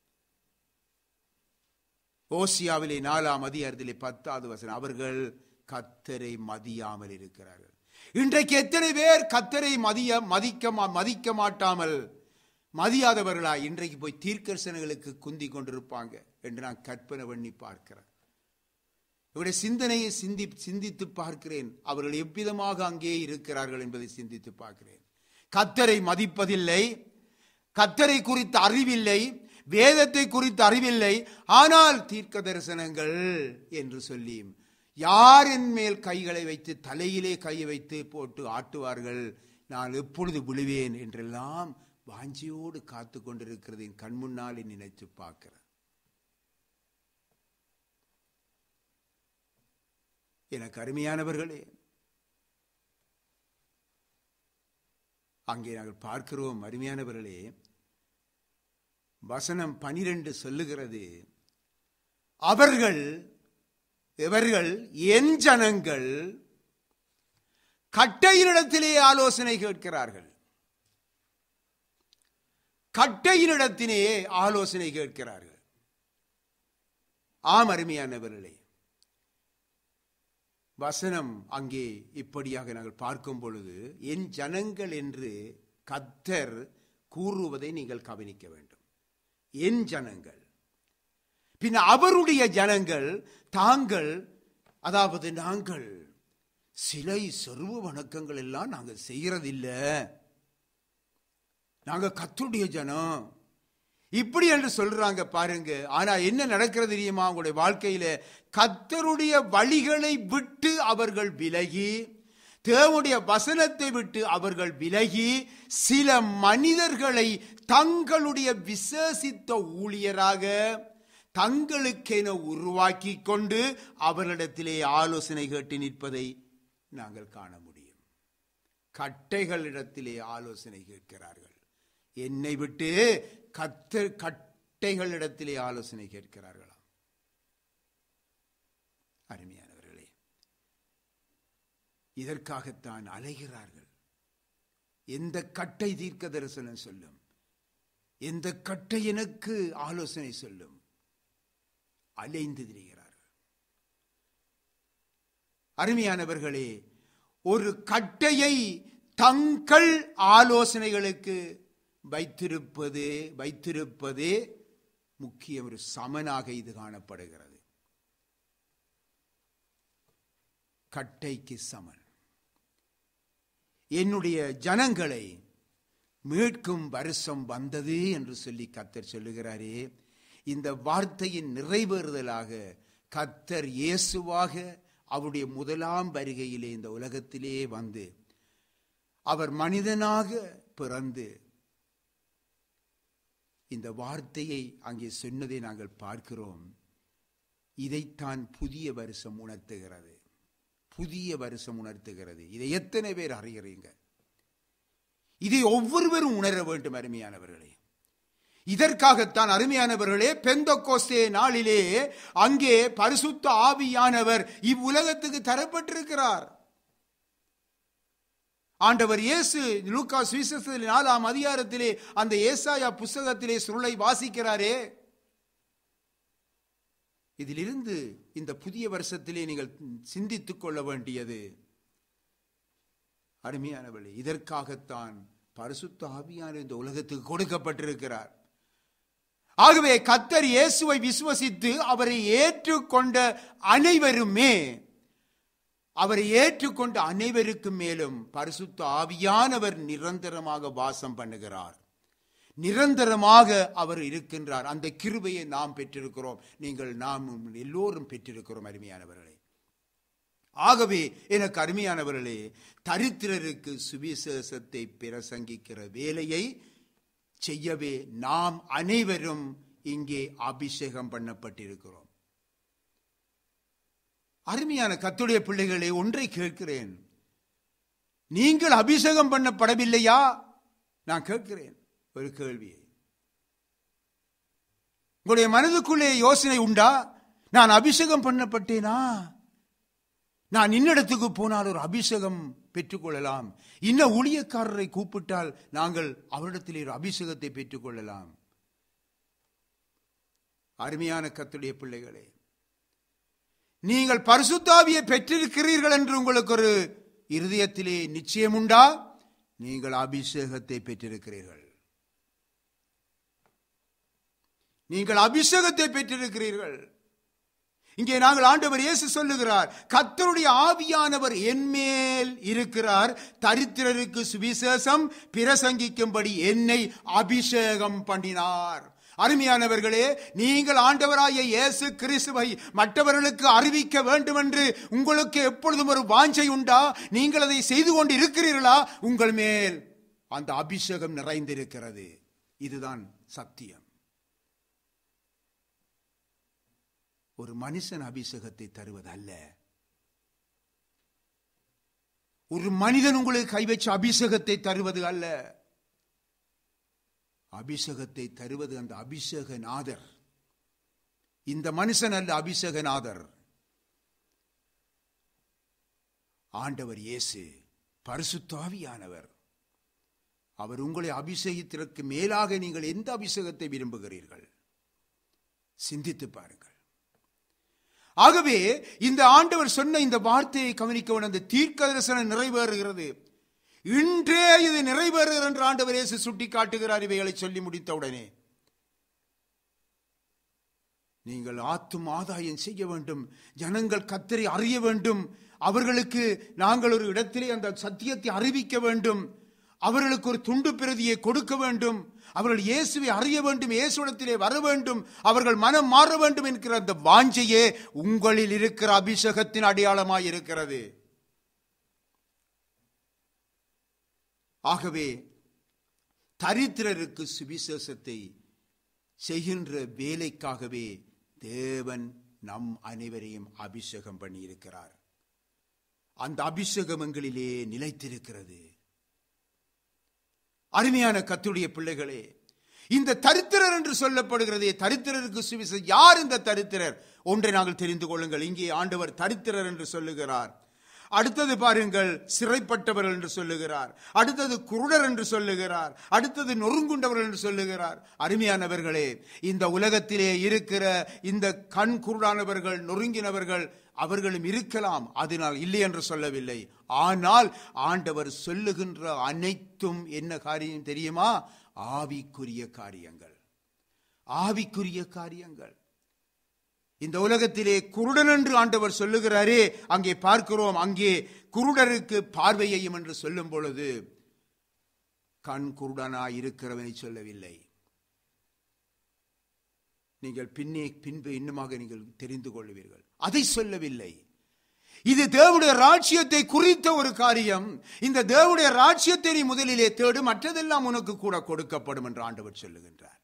S1: ஓசியாவிலே 4ஆம் அதிகாரத்திலே 10வது வசனம், அவர்கள் கர்த்தரை மதியாமல் இருக்கிறார்கள். இன்றைக்கு எத்தனை பேர் கர்த்தரை மதிக்க மாட்டாமல் மதியாதவர்களா இன்றைக்கு போய் தீர்க்கதரிசனங்களுக்கு குந்தி கொண்டிருப்பாங்க என்று நான் கற்பனை பண்ணி பார்க்கிறேன். இவருடைய சிந்தனையை சிந்தித்து பார்க்கிறேன். அவர்கள் எவ்விதமாக அங்கே இருக்கிறார்கள் என்பதை சிந்தித்து பார்க்கிறேன். கர்த்தரை மதிப்பதில்லை, கர்த்தரை குறித்த அறிவில்லை, வேதத்தை குறித்த அறிவில்லை. ஆனால் தீர்க்க தரிசனங்கள் என்று சொல்லி யார் என் மேல் கைகளை வைத்து தலையிலே கையை வைத்து போட்டு ஆட்டுவார்கள், நான் எப்பொழுது விழுவேன் என்றெல்லாம் வாஞ்சியோடு காத்து கொண்டிருக்கிறது என் கண் முன்னாலே நினைத்து பார்க்கிறேன். எனக்கு அருமையானவர்களே, அங்கே நாங்கள் பார்க்கிறோம். அருமையானவர்களே, வசனம் 12 சொல்லுகிறது, இவர்கள் என் ஜனங்கள் கட்டையினிடத்திலே ஆலோசனை கேட்கிறார்கள். கட்டையினிடத்திலே ஆலோசனை கேட்கிறார்கள். ஆம் அருமையானவர்களே, வசனம் அங்கே இப்படியாக நாங்கள் பார்க்கும் பொழுது என் ஜனங்கள் என்று கர்த்தர் கூறுவதை நீங்கள் கவனிக்க வேண்டும். என் ஜனங்கள். பின் அவருடைய ஜனங்கள் தாங்கள், அதாவது நாங்கள் சிலை சொருவ வணக்கங்கள் எல்லாம் நாங்கள் செய்யறதில்லை, நாங்க கர்த்தருடைய ஜனம் இப்படி என்று சொல்றாங்க பாருங்க. ஆனா என்ன நடக்கிறது தெரியுமா? உங்களுடைய வாழ்க்கையில கர்த்தருடைய வழிகளை விட்டு அவர்கள் விலகி, தேவனுடைய வசனத்தை விட்டு அவர்கள் விலகி, சில மனிதர்களை தங்களுடைய விசேஷித்த ஊழியராக தங்களுக்கென உருவாக்கி கொண்டு அவர்களிடத்திலே ஆலோசனை கேட்டு நிற்பதை நாங்கள் காண முடியும். கட்டைகளிடத்திலே ஆலோசனை கேட்கிறார்கள். என்னை விட்டு கட்டைகளிடத்திலே ஆலோசனை கேட்கிறார்களாம். அருமையானவர்களே, இதற்காகத்தான் அலைகிறார்கள். எந்த கட்டை தீர்க்க தரிசனம் சொல்லும், எந்த கட்டை எனக்கு ஆலோசனை சொல்லும், அலைந்து திரிகிறார்கள். அருமையானவர்களே, ஒரு கட்டையை தங்கள் ஆலோசனைகளுக்கு வைத்திருப்பதே முக்கிய ஒரு சமனாக இது காணப்படுகிறது. கட்டைக்கு சமன். என்னுடைய ஜனங்களை மீட்கும் வருஷம் வந்தது என்று சொல்லி கர்த்தர் சொல்லுகிறாரே, இந்த வார்த்தையின் நிறைவேறுதலாக கர்த்தர் இயேசுவாக அவருடைய முதலாம் வருகையிலே இந்த உலகத்திலே வந்து அவர் மனிதனாக பிறந்து இந்த வார்த்தையை அங்கே சொன்னதை நாங்கள் பார்க்கிறோம். இதைத்தான் புதிய வருஷம் உணர்த்துகிறது. புதிய வருஷம் உணர்த்துகிறது. இதை எத்தனை பேர் அறிகிறீங்க? இதை ஒவ்வொருவரும் உணர வேண்டும் அருமையானவர்களே. இதற்காகத்தான் அருமையானவர்களே, பெந்தெக்கோஸ்தே நாளிலே அங்கே பரிசுத்த ஆவியானவர் இவ்வுலகத்துக்கு தரப்பட்டிருக்கிறார். ஆண்டவர் இயேசு லூக்கா சுவிசேஷத்தில் 4ஆம் அதிகாரத்திலே அந்த ஏசாயா புத்தகத்திலே சுருளை வாசிக்கிறாரே, இதிலிருந்து இந்த புதிய வருஷத்திலே நீங்கள் சிந்தித்துக் கொள்ள வேண்டியது அருமையானவர்களே, இதற்காகத்தான் பரிசுத்த ஆவியானவர் இந்த உலகத்துக்கு கொடுக்கப்பட்டிருக்கிறார். ஆகவே கர்த்தர் இயேசுவை விசுவசித்து அவரை ஏற்றுக்கொண்ட அனைவருமே அவரை ஏற்றுக்கொண்ட அனைவருக்கும் மேலும் பரிசுத்த ஆவியானவர் நிரந்தரமாக வாசம் பண்ணுகிறார். நிரந்தரமாக அவர் இருக்கின்றார். அந்த கிருபையை நாம் பெற்றிருக்கிறோம். நாம் எல்லோரும் பெற்றிருக்கிறோம் அருமையானவர்களே. ஆகவே எனக்கு அருமையானவர்களே, தரித்திரருக்கு சுவிசேஷத்தை பிரசங்கிக்கிற வேலையை செய்யவே நாம் அனைவரும் இங்கே அபிஷேகம் பண்ணப்பட்டிருக்கிறோம். அருமையான கர்த்தருடைய பிள்ளைகளே, ஒன்றை கேட்கிறேன். நீங்கள் அபிஷேகம் பண்ணப்படவில்லையா? நான் கேட்கிறேன் ஒரு கேள்வியை. உங்களுடைய மனதுக்குள்ளே யோசனை உண்டா? நான் அபிஷேகம் பண்ணப்பட்டேனா? நான் இன்னிடத்துக்கு போனால் ஒரு அபிஷேகம் பெற்றுக்கொள்ளலாம். இன்ன ஊழியக்காரரை கூப்பிட்டால் நாங்கள் அவரிடத்திலே ஒரு அபிஷேகத்தை பெற்றுக்கொள்ளலாம். அருமையான கர்த்தருடைய பிள்ளைகளே, நீங்கள் பரிசுத்த ஆவியை பெற்றிருக்கிறீர்கள் என்று உங்களுக்கு ஒரு இருதயத்திலே நிச்சயம் உண்டா? நீங்கள் அபிஷேகத்தை பெற்றிருக்கிறீர்கள். நீங்கள் அபிஷேகத்தை பெற்றிருக்கிறீர்கள். இங்கே நாங்கள் ஆண்டவர் இயேசு சொல்லுகிறார், கர்த்தருடைய ஆவியானவர் என்மேல் இருக்கிறார், தரித்திரருக்கு சுவிசேஷம் பிரசங்கிக்கும்படி என்னை அபிஷேகம் பண்ணினார். அருமையானவர்களே, நீங்கள் ஆண்டவராகிய இயேசு கிறிஸ்துவை மற்றவர்களுக்கு அறிவிக்க வேண்டும் என்று உங்களுக்கு எப்பொழுதும் ஒரு வாஞ்சை உண்டா? நீங்கள் அதை செய்து கொண்டு இருக்கிறீர்களா? உங்கள் மேல் அந்த அபிஷேகம் நிறைந்திருக்கிறது. இதுதான் சத்தியம். ஒரு மனுஷன் அபிஷேகத்தை தருவது அல்ல. ஒரு மனிதன் உங்களுக்கு கை வச்ச அபிஷேகத்தை தருவது அல்ல. அபிஷேகத்தை தருவது அந்த அபிஷேகநாதர். இந்த மனுஷன் அல்ல அபிஷேகநாதர். ஆண்டவர் இயேசு, பரிசுத்த ஆவியானவர். அவர் உங்களை அபிஷேகித்திற்கு மேலாக நீங்கள் எந்த அபிஷேகத்தை விரும்புகிறீர்கள்? சிந்தித்து பாருங்கள். ஆகவே இந்த ஆண்டவர் சொன்ன இந்த வார்த்தையை கவனிக்க, அந்த தீர்க்கதரிசனம் நிறைவேறுகிறது. இன்றே இது நிறைவேறுகிறது என்று ஆண்டவர் இயேசு சுட்டி காட்டுகிறார். இவைகளை சொல்லி முடித்தவுடனே நீங்கள் ஆத்தும் ஆதாயம் செய்ய வேண்டும். ஜனங்கள் கர்த்தரை அறிய வேண்டும். அவர்களுக்கு நாங்கள் ஒரு இடத்திலே அந்த சத்தியத்தை அறிவிக்க வேண்டும். அவர்களுக்கு ஒரு துண்டு பிரதியை கொடுக்க வேண்டும். அவர்கள் இயேசுவை அறிய வேண்டும், இயேசுவிடத்திலே வர வேண்டும், அவர்கள் மனம் மாற வேண்டும் என்கிற அந்த வாஞ்சையே உங்களில் இருக்கிற அபிஷேகத்தின் அடையாளமாய் இருக்கிறது. ஆகவே தரித்திரருக்கு சுவிசேஷத்தை செய்கின்ற வேலைக்காகவே தேவன் நம் அனைவரையும் அபிஷேகம் பண்ணி இருக்கிறார். அந்த அபிஷேகம் எங்களிலே நிலைத்திருக்கிறது. அருமையான கர்த்தருடைய பிள்ளைகளே, இந்த தரித்திரர் என்று சொல்லப்படுகிறதே, தரித்திரருக்கு சுவிசேஷம். யார் இந்த தரித்திரர்? ஒன்றை நாங்கள் தெரிந்து கொள்ளுங்கள். இங்கே ஆண்டவர் தரித்திரர் என்று சொல்லுகிறார். அடுத்தது பாருங்கள், சிறைப்பட்டவர்கள் என்று சொல்லுகிறார். அடுத்தது குருடர் என்று சொல்லுகிறார். அடுத்தது நொறுங்குண்டவர்கள் என்று சொல்லுகிறார். அருமையானவர்களே, இந்த உலகத்திலே இருக்கிற இந்த கண் குருடானவர்கள், நொறுங்கினவர்கள் அவர்களும் இருக்கலாம். அதனால் இல்லை என்று சொல்லவில்லை. ஆனால் ஆண்டவர் சொல்லுகின்ற அனைத்தும் என்ன காரியம் தெரியுமா? ஆவிக்குரிய காரியங்கள். ஆவிக்குரிய காரியங்கள். இந்த உலகத்திலே குருடன் என்று ஆண்டவர் சொல்லுகிறாரே, அங்கே பார்க்கிறோம். அங்கே குருடருக்கு பார்வையையும் என்று சொல்லும் பொழுது கண் குருடனாய் இருக்கிறவனை சொல்லவில்லை. நீங்கள் பின்பு இன்னுமாக நீங்கள் தெரிந்து கொள்வீர்கள். அதை சொல்லவில்லை. இது தேவனுடைய ராஜ்யத்தை குறித்த ஒரு காரியம். இந்த தேவனுடைய ராஜ்யத்தை நீ முதலிலே தேடு, மற்றதெல்லாம் உனக்கு கூட கொடுக்கப்படும் என்று ஆண்டவர் சொல்லுகின்றார்.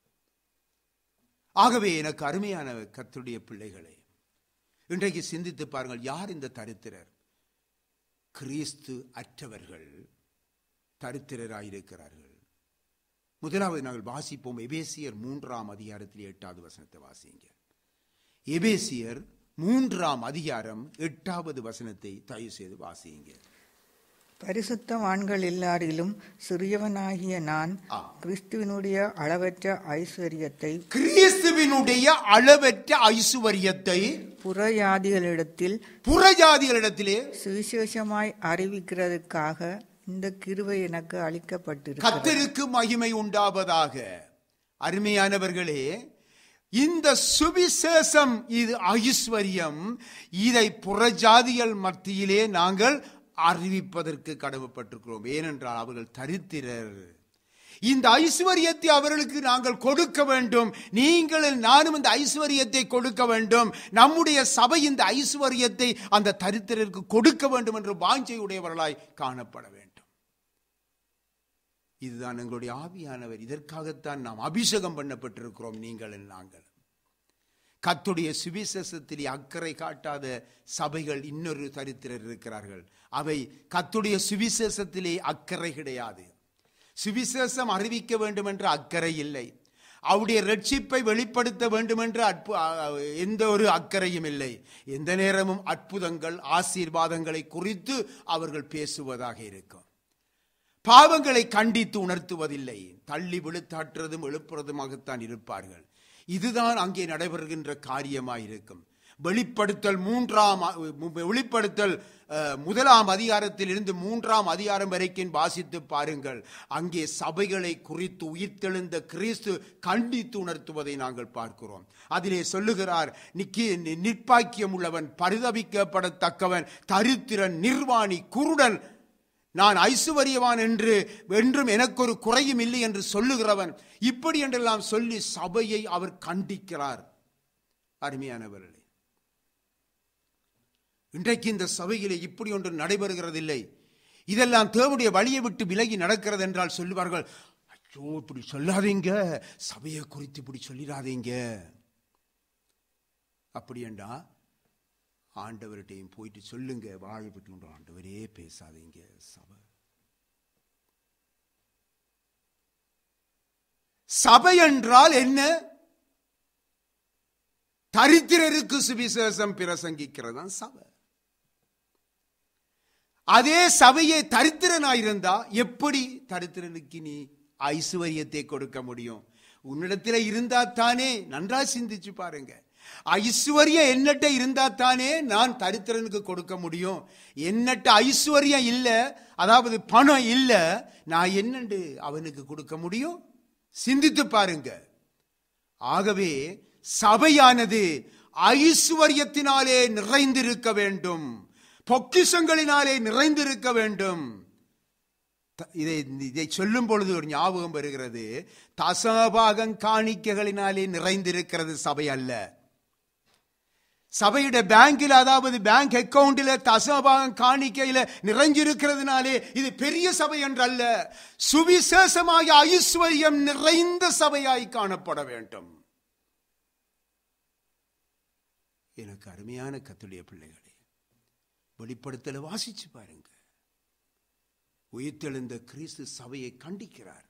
S1: ஆகவே எனக்கு அருமையான கர்த்தருடைய பிள்ளைகளே, இன்றைக்கு சிந்தித்து பாருங்கள். யார் இந்த தரித்திரர்? கிறிஸ்து அற்றவர்கள் தரித்திரராயிருக்கிறார்கள். முதலாவது நாங்கள் வாசிப்போம். எபேசியர் 3ஆம் அதிகாரத்தில் 8வது வசனத்தை வாசிங்க. எபேசியர் 3ஆம் அதிகாரம் 8வது வசனத்தை தயவு செய்து வாசிங்க.
S2: பரிசுத்தவான்கள் எல்லாரிலும் சிறியவனாகிய நான் கிறிஸ்துவினுடைய அளவற்ற ஐசுவரியத்தை புறஜாதிகளிடத்திலே சுவிசேஷமாய் அறிவிக்கிறதுக்காக இந்த கிருபை எனக்கு அளிக்கப்பட்டிருக்கிறது. கர்த்தருக்கு மகிமை உண்டாவதாக. அருமையானவர்களே,
S1: இந்த சுவிசேஷம் இது ஐஸ்வர்யம். இதை புறஜாதிகள் மத்தியிலே நாங்கள் அறிவிப்பதற்கு கடமைப்பட்டிருக்கிறோம். ஏனென்றால் அவர்கள் தரித்திரர். இந்த ஐஸ்வர்யத்தை அவர்களுக்கு நாங்கள் கொடுக்க வேண்டும். நீங்கள் நானும் இந்த ஐஸ்வர்யத்தை கொடுக்க வேண்டும். நம்முடைய சபை இந்த ஐஸ்வர்யத்தை அந்த தரித்திரருக்கு கொடுக்க வேண்டும் என்று வாஞ்சை உடையவர்களாய் காணப்பட வேண்டும். இதுதான் எங்களுடைய ஆவியானவர். இதற்காகத்தான் நாம் அபிஷேகம் பண்ணப்பட்டிருக்கிறோம். நீங்கள் நாங்கள் கர்த்தருடைய சுவிசேஷத்திலே அக்கறை காட்டாத சபைகள் இன்னொரு தரித்திரர் இருக்கிறார்கள். அவை கர்த்தருடைய சுவிசேஷத்திலே அக்கறை கிடையாது. சுவிசேஷம் அறிவிக்க வேண்டும் என்ற அக்கறை இல்லை. அவருடைய ரட்சிப்பை வெளிப்படுத்த வேண்டும் என்ற எந்த ஒரு அக்கறையும் இல்லை. எந்த நேரமும் அற்புதங்கள் ஆசீர்வாதங்களை குறித்து அவர்கள் பேசுவதாக இருக்கும். பாவங்களை கண்டித்து உணர்த்துவதில்லை. தள்ளி விழுத்தாற்றுவதும் எழுப்புறதுமாகத்தான் இருப்பார்கள். இதுதான் அங்கே நடைபெறுகின்ற காரியமாயிருக்கும். வெளிப்படுத்தல் 1 அதிகாரத்தில் இருந்து 3 அதிகாரம் வரைக்கும் வாசித்து பாருங்கள். அங்கே சபைகளை குறித்து உயிர்த்தெழுந்த கிறிஸ்து கண்டித்து உணர்த்துவதை நாங்கள் பார்க்கிறோம். அதிலே சொல்லுகிறார், நிர்பாக்கியம் உள்ளவன், பரிதபிக்கப்படத்தக்கவன், தரித்திரன், நிர்வாணி, குருடன், நான் ஐசுவரியவான் என்றும் எனக்கு ஒரு குறையும் இல்லை என்று சொல்லுகிறவன், இப்படி என்றெல்லாம் சொல்லி சபையை அவர் கண்டிக்கிறார். அருமையானவர்களே, இன்றைக்கு இந்த சபையிலே இப்படி ஒன்று நடைபெறுகிறதில்லை. இதெல்லாம் தேவனுடைய வழியை விட்டு விலகி நடக்கிறது என்றால் சொல்லுவார்கள், ஐயோ இப்படி சொல்லாதீங்க, சபையை குறித்து இப்படி சொல்லிடாதீங்க. அப்படி என்றா ஆண்டவர்கிட்டையும் போயிட்டு சொல்லுங்க, வாழை விட்டு ஆண்டவரே பேசாதீங்க. சபை என்றால் என்ன? தரித்திரருக்கு சுவிசேஷம் பிரசங்கிக்கிறது தான் சபை. அதே சபையை தரித்திரனாயிருந்தா எப்படி தரித்திரனுக்கு நீ ஐஸ்வர்யத்தை கொடுக்க முடியும்? உன்னிடத்தில் இருந்தா தானே. நன்றா சிந்திச்சு பாருங்க. ஐஸ்வர்யம் என்னட்ட இருந்தா தானே நான் தரித்திரனுக்கு கொடுக்க முடியும். என்னட்ட ஐஸ்வர்யம் இல்ல, அதாவது பணம் இல்ல, நான் என்னண்டு அவனுக்கு கொடுக்க முடியும்? சிந்தித்து பாருங்க. ஆகவே சபையானது ஐஸ்வர்யத்தினாலே நிறைந்திருக்க வேண்டும், பொக்கிஷங்களினாலே நிறைந்திருக்க வேண்டும். இதை சொல்லும் பொழுது ஒரு ஞாபகம் வருகிறது. தசமபாகம் காணிக்கைகளினாலே நிறைந்திருக்கிறது சபை அல்ல. சபையுடைய பேங்கில், அதாவது பேங்க் அக்கவுண்டில் தசமபாகம் காணிக்கையில நிறைஞ்சிருக்கிறதுனாலே இது பெரிய சபை என்றல்ல. சுவிசேஷமாய் ஐஸ்வர்யம் நிறைந்த சபையாய் காணப்பட வேண்டும். எனக்கு அருமையான கர்த்தருடைய பிள்ளைகளே, வெளிப்படுத்தல வாசிச்சு பாருங்க. உயிர்த்தெழுந்த கிறிஸ்து சபையை கண்டிக்கிறார்.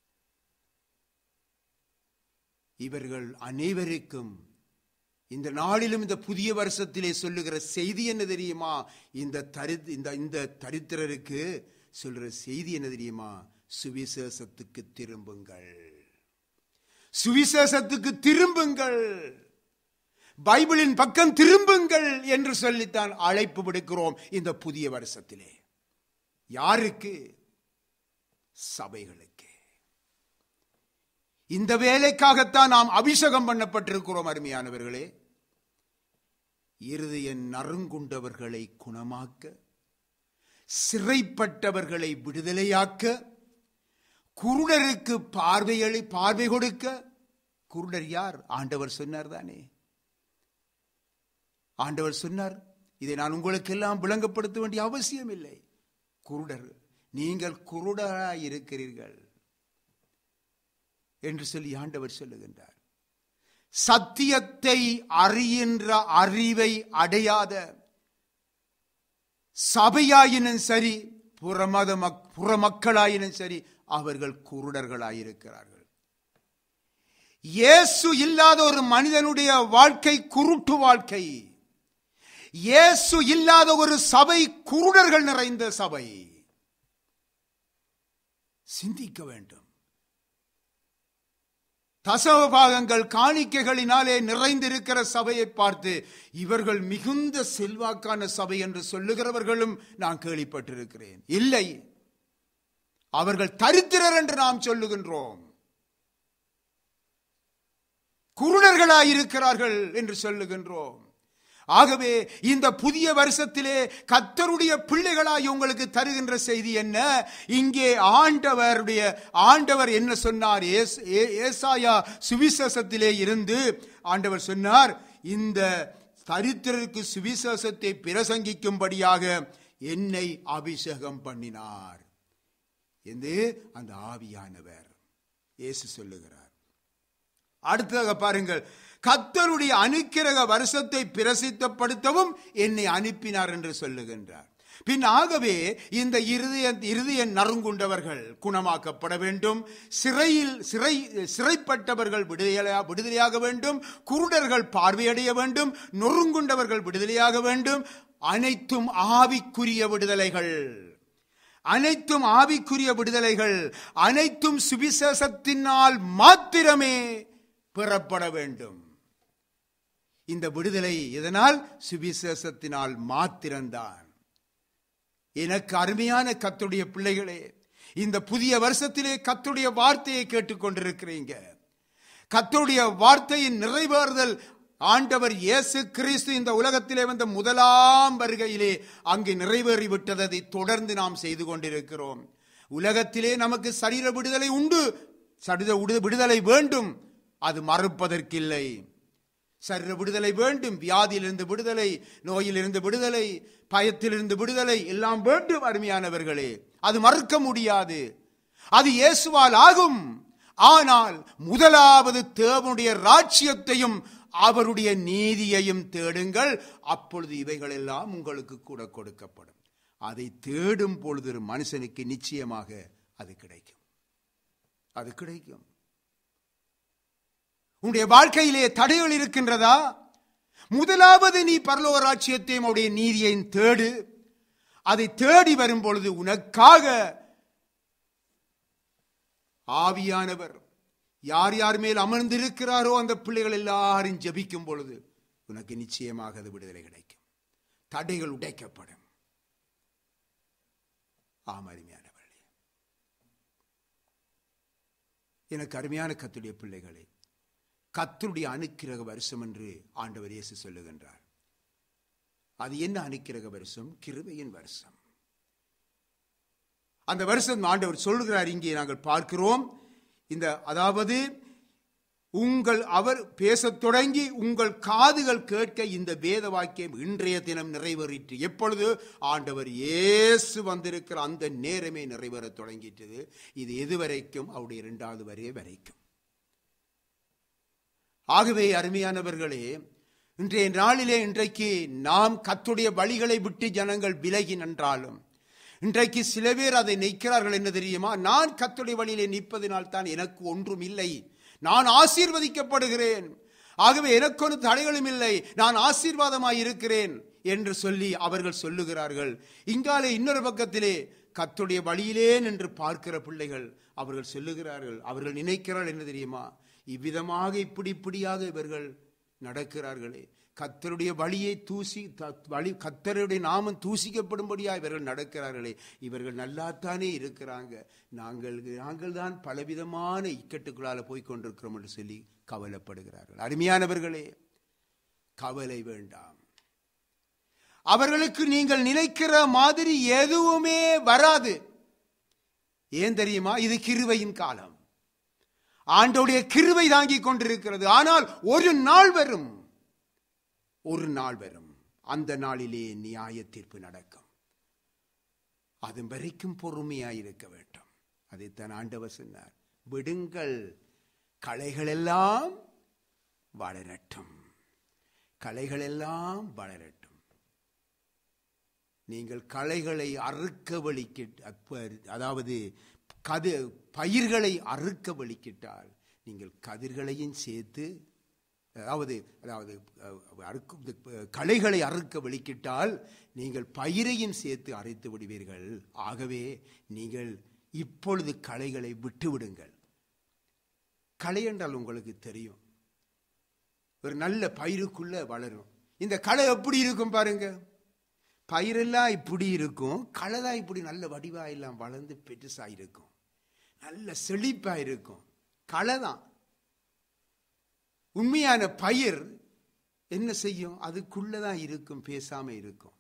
S1: இவர்கள் அனைவருக்கும் இந்த நாளிலும் இந்த புதிய வருஷத்திலே சொல்லுகிற செய்தி என்ன தெரியுமா? இந்த தரித்திரருக்கு சொல்ற செய்தி என்ன தெரியுமா? சுவிசேஷத்துக்கு திரும்புங்கள், சுவிசேஷத்துக்கு திரும்புங்கள், பைபிளின் பக்கம் திரும்புங்கள் என்று சொல்லித்தான் அழைப்பு விடுக்கிறோம் இந்த புதிய வருஷத்திலே. யாருக்கு? சபைகளுக்கு. இந்த வேலைக்காகத்தான் நாம் அபிஷேகம் பண்ணப்பட்டிருக்கிறோம். அருமையானவர்களே, இருதய நறுங்குண்டவர்களை குணமாக்க, சிறைப்பட்டவர்களை விடுதலையாக்க, குருடருக்கு பார்வை கொடுக்க. குருடர் யார்? ஆண்டவர் சொன்னார் தானே. ஆண்டவர் சொன்னார். இதை நான் உங்களுக்கு எல்லாம் விளங்கப்படுத்த வேண்டிய அவசியம் இல்லை. குருடர், நீங்கள் குருடராய் இருக்கிறீர்கள் என்று சொல்லி ஆண்டவர் சொல்லுகின்றார். சத்தியத்தை அறிகின்ற அறிவை அடையாத சபையாயினும் சரி, புற மக்களாயினும் சரி, அவர்கள் குருடர்களாயிருக்கிறார்கள். இயேசு இல்லாத ஒரு மனிதனுடைய வாழ்க்கை குருட்டு வாழ்க்கை. இயேசு இல்லாத ஒரு சபை குருடர்கள் நிறைந்த சபை. சிந்திக்க வேண்டும். தசமபாகங்கள் காணிக்கைகளினாலே நிறைந்திருக்கிற சபையை பார்த்து இவர்கள் மிகுந்த செல்வாக்கான சபை என்று சொல்லுகிறவர்களும் நான் கேள்விப்பட்டிருக்கிறேன். இல்லை, அவர்கள் தரித்திரர் என்று நாம் சொல்லுகின்றோம். குருடர்களாயிருக்கிறார்கள் என்று சொல்லுகின்றோம். ஆகவே இந்த புதிய வருஷத்திலே கர்த்தருடைய பிள்ளைகளாய் உங்களுக்கு தருகின்ற செய்தி என்ன? இங்கே ஆண்டவர் என்ன சொன்னார்? ஏசாயா சுவிசேஷத்திலே இருந்து ஆண்டவர் சொன்னார், இந்த தரித்திரருக்கு சுவிசேஷத்தை பிரசங்கிக்கும்படியாக என்னை அபிஷேகம் பண்ணினார் என்று அந்த ஆவியானவர் இயேசு சொல்லுகிறார். அடுத்ததாக பாருங்கள், கர்த்தருடைய அனுக்கிரக வருஷத்தை பிரசித்தப்படுத்தவும் என்னை அனுப்பினார் என்று சொல்லுகின்றார். பின் ஆகவே இந்த இருதய நறுங்குண்டவர்கள் குணமாக்கப்பட வேண்டும், சிறைப்பட்டவர்கள் விடுதலையாக வேண்டும், குருடர்கள் பார்வையடைய வேண்டும், நொறுங்குண்டவர்கள் விடுதலையாக வேண்டும். அனைத்தும் ஆவிக்குரிய விடுதலைகள், அனைத்தும் ஆவிக்குரிய விடுதலைகள், அனைத்தும் சுவிசேஷத்தினால் மாத்திரமே பெறப்பட வேண்டும். இந்த விடுதலை இதனால் சுவிசேஷத்தினால் மாத்திரம்தான். எனக்கு அருமையான கர்த்தருடைய பிள்ளைகளே, இந்த புதிய வருஷத்திலே கர்த்தருடைய வார்த்தையை கேட்டுக்கொண்டிருக்கிறீங்க. கர்த்தருடைய வார்த்தையின் நிறைவேறுதல் ஆண்டவர் இயேசு கிறிஸ்து இந்த உலகத்திலே வந்த முதலாம் வருகையிலே அங்கு நிறைவேறிவிட்டதை தொடர்ந்து நாம் செய்து கொண்டிருக்கிறோம். உலகத்திலே நமக்கு சரீர விடுதலை உண்டு, விடுதலை வேண்டும், அது மறுப்பதற்கில்லை. சரீர விடுதலை வேண்டும், வியாதியிலிருந்து விடுதலை, நோயிலிருந்து விடுதலை, பயத்திலிருந்து விடுதலை எல்லாம் வேண்டும் அருமையானவர்களே. அது மறுக்க முடியாது, அது இயேசுவால் ஆகும். ஆனால் முதலாவது தேவனுடைய ராஜ்யத்தையும் அவருடைய நீதியையும் தேடுங்கள், அப்பொழுது இவைகள் எல்லாம் உங்களுக்கு கூட கொடுக்கப்படும். அதை தேடும் பொழுது ஒரு மனுஷனுக்கு நிச்சயமாக அது கிடைக்கும். அது கிடைக்கும். உன்னுடைய வாழ்க்கையிலே தடைகள் இருக்கின்றதா? முதலாவது நீ பரலோக ராஜ்யத்தையும் அவருடைய நீதியையும் தேடு. அதை தேடி வரும் பொழுது உனக்காக ஆவியானவர் யார் யார் மேல் அமர்ந்திருக்கிறாரோ அந்த பிள்ளைகள் எல்லாரும் ஜெபிக்கும் பொழுது உனக்கு நிச்சயமாக அது விடுதலை கிடைக்கும், தடைகள் உடைக்கப்படும். அருமையானவர்களே, எனக்கு அருமையான கர்த்தருடைய பிள்ளைகளே, கர்த்தருடைய அனுக்கிரக வருஷம் என்று ஆண்டவர் இயேசு சொல்லுகின்றார். அது என்ன அனுக்கிரக வருஷம்? கிருபையின் வருஷம். அந்த வருஷம் ஆண்டவர் சொல்லுகிறார். இங்கே நாங்கள் பார்க்கிறோம், அதாவது அவர் பேசத் தொடங்கி உங்கள் காதுகள் கேட்க இந்த வேத வாக்கியம் இன்றைய தினம் நிறைவேறிற்று. எப்பொழுது? ஆண்டவர் இயேசு வந்திருக்கிற அந்த நேரமே நிறைவேற தொடங்கிட்டது. இது எதுவரைக்கும்? அவருடைய 2வது வருகை வரைக்கும். ஆகவே அருமையானவர்களே, இன்றைய நாளிலே இன்றைக்கு நாம் கர்த்தருடைய வழிகளை விட்டு ஜனங்கள் விலகி நின்றாலும் இன்றைக்கு சில பேர் அதை நிற்கிறார்கள். என்ன தெரியுமா? நான் கர்த்தருடைய வழியிலே நிற்பதினால் தான் எனக்கு ஒன்றும் இல்லை, நான் ஆசீர்வதிக்கப்படுகிறேன், ஆகவே எனக்கு ஒரு தடைகளும் இல்லை, நான் ஆசீர்வாதமாய் இருக்கிறேன் என்று சொல்லி அவர்கள் சொல்லுகிறார்கள். இங்காலே இன்னொரு பக்கத்திலே கர்த்தருடைய வழியிலே நின்று பார்க்கிற பிள்ளைகள் அவர்கள் சொல்லுகிறார்கள், அவர்கள் நினைக்கிறார்கள் என்ன தெரியுமா? இவ்விதமாக இப்படியாக இவர்கள் நடக்கிறார்களே, கர்த்தருடைய வழியை கர்த்தருடைய நாமம் தூசிக்கப்படும்படியாக இவர்கள் நடக்கிறார்களே, இவர்கள் நல்லாத்தானே இருக்கிறாங்க, நாங்கள் தான் பலவிதமான இக்கட்டுகளால் போய்கொண்டிருக்கிறோம் என்று சொல்லி கவலைப்படுகிறார்கள். அருமையானவர்களே, கவலை வேண்டாம். அவர்களுக்கு நீங்கள் நினைக்கிற மாதிரி எதுவுமே வராது. ஏன் தெரியுமா? இது கிருபையின் காலம். ஆண்டவருடைய கிருபை தாங்கிக் கொண்டிருக்கிறது. ஆனால் ஒரு நாள் வரும், அந்த நாளிலே நியாய தீர்ப்பு நடக்கும். அது வரைக்கும் பொறுமையாயிருக்க வேண்டும். அதைத்தான் ஆண்டவர் சொன்னார், விடுங்கள், களைகள் எல்லாம் வளரட்டும், களைகள் எல்லாம் வளரட்டும். நீங்கள் களைகளை அறுக்க அதாவது பயிர்களை அறுக்க வலிக்கிட்டால் நீங்கள் கதிர்களையும் சேர்த்து, அதாவது களைகளை அறுக்க வலிக்கிட்டால் நீங்கள் பயிரையும் சேர்த்து அரைத்து விடுவீர்கள். ஆகவே நீங்கள் இப்பொழுது களைகளை விட்டு விடுங்கள். களை என்றால் உங்களுக்கு தெரியும், ஒரு நல்ல பயிருக்குள்ள வளரும். இந்த களை எப்படி இருக்கும் பாருங்க, பயிரெல்லாம் இப்படி இருக்கும், களை தான் இப்படி நல்ல வடிவா எல்லாம் வளர்ந்து பெருசா இருக்கும், நல்ல செழிப்பா இருக்கும். களை தான். உண்மையான பயிர் என்ன செய்யும்? அதுக்குள்ளதான் இருக்கும், பேசாம இருக்கும்.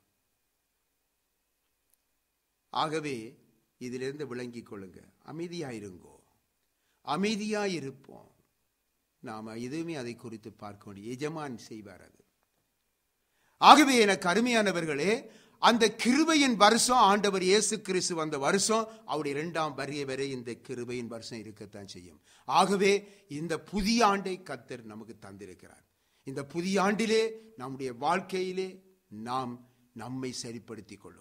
S1: ஆகவே இதிலிருந்து விளங்கிக் கொள்ளுங்க, அமைதியாயிருங்கோ, அமைதியாயிருப்போம். நாம எதுவுமே அதை குறித்து பார்க்க வேண்டிய எஜமான் செய்வார் அது. ஆகவே எனக்கு அருமையானவர்களே, அந்த கிருபையின் வருஷம், ஆண்டவர் இயேசு கிறிஸ்து வந்த வருஷம், அவருடைய 2ஆம் வருகை வரை இந்த கிருபையின் வருஷம் இருக்கத்தான் செய்யும். ஆகவே இந்த புதிய ஆண்டை கர்த்தர் நமக்கு தந்திருக்கிறார். இந்த புதிய ஆண்டிலே நம்முடைய வாழ்க்கையிலே நாம் நம்மை சரிப்படுத்திக் கொள்வோம்.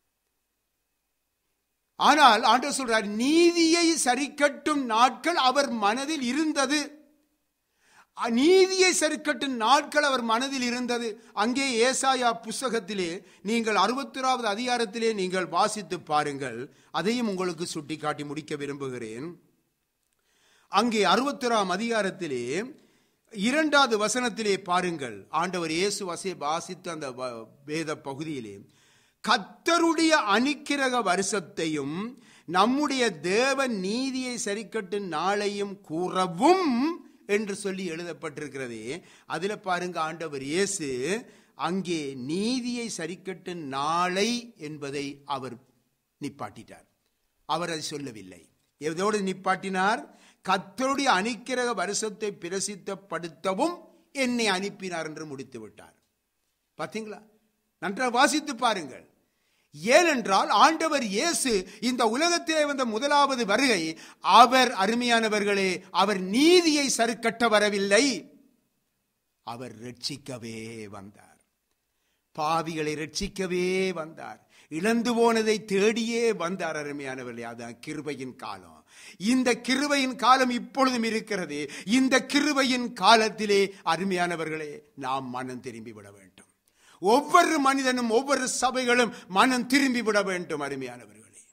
S1: ஆனால் ஆண்டவர் சொல்றார், நீதியை சரிக்கட்டும் நாட்கள் அவர் மனதில் இருந்தது. நீதியை சரிக்கட்டும் நாட்கள் அவர் மனதில் இருந்தது. அங்கே ஏசாயா புஸ்தகத்திலே நீங்கள் 61வது அதிகாரத்திலே நீங்கள் வாசித்து பாருங்கள். அதையும் உங்களுக்கு சுட்டிக்காட்டி முடிக்க விரும்புகிறேன். அங்கே 61ஆம் அதிகாரத்திலே 2வது வசனத்திலே பாருங்கள். ஆண்டவர் இயேசு வாசித்த அந்த வேத பகுதியிலே, கர்த்தருடைய அனுக்கிரக வருஷத்தையும் நம்முடைய தேவன் நீதியை சரிக்கட்டும் நாளையும் கூறவும் என்று சொல்லி எழுதப்பட்டிருக்கிறது. அதுல பாருங்க, ஆண்டவர் இயேசு அங்கே நீதியை சரிக்கட்டும் நாளை என்பதை அவர் நிப்பாட்டிட்டார். அவர் அதை சொல்லவில்லை. எதோடு நிப்பாட்டினார்? கர்த்தருடைய அனுக்கிரக வருஷத்தை பிரசித்தப்படுத்தவும் என்னை அனுப்பினார் என்று முடித்து விட்டார். பார்த்தீங்களா? நன்றாக வாசித்து பாருங்கள். ஏனென்றால் ஆண்டவர் இயேசு இந்த உலகத்திலே வந்த முதலாவது வருகை, அவர் அருமையானவர்களே, அவர் நீதியை சரிக்கட்ட வரவில்லை, அவர் ரட்சிக்கவே வந்தார். பாவிகளை ரட்சிக்கவே வந்தார். இழந்து போனதை தேடியே வந்தார். அருமையானவர்களே, அதான் கிருபையின் காலம். இந்த கிருபையின் காலம் இப்பொழுதும் இருக்கிறது. இந்த கிருபையின் காலத்திலே அருமையானவர்களே, நாம் மனம் திரும்பி விட வேண்டும். ஒவ்வொரு மனிதனும், ஒவ்வொரு சபைகளும் மனம் திரும்பி விட வேண்டும். அருமையானவர்களே,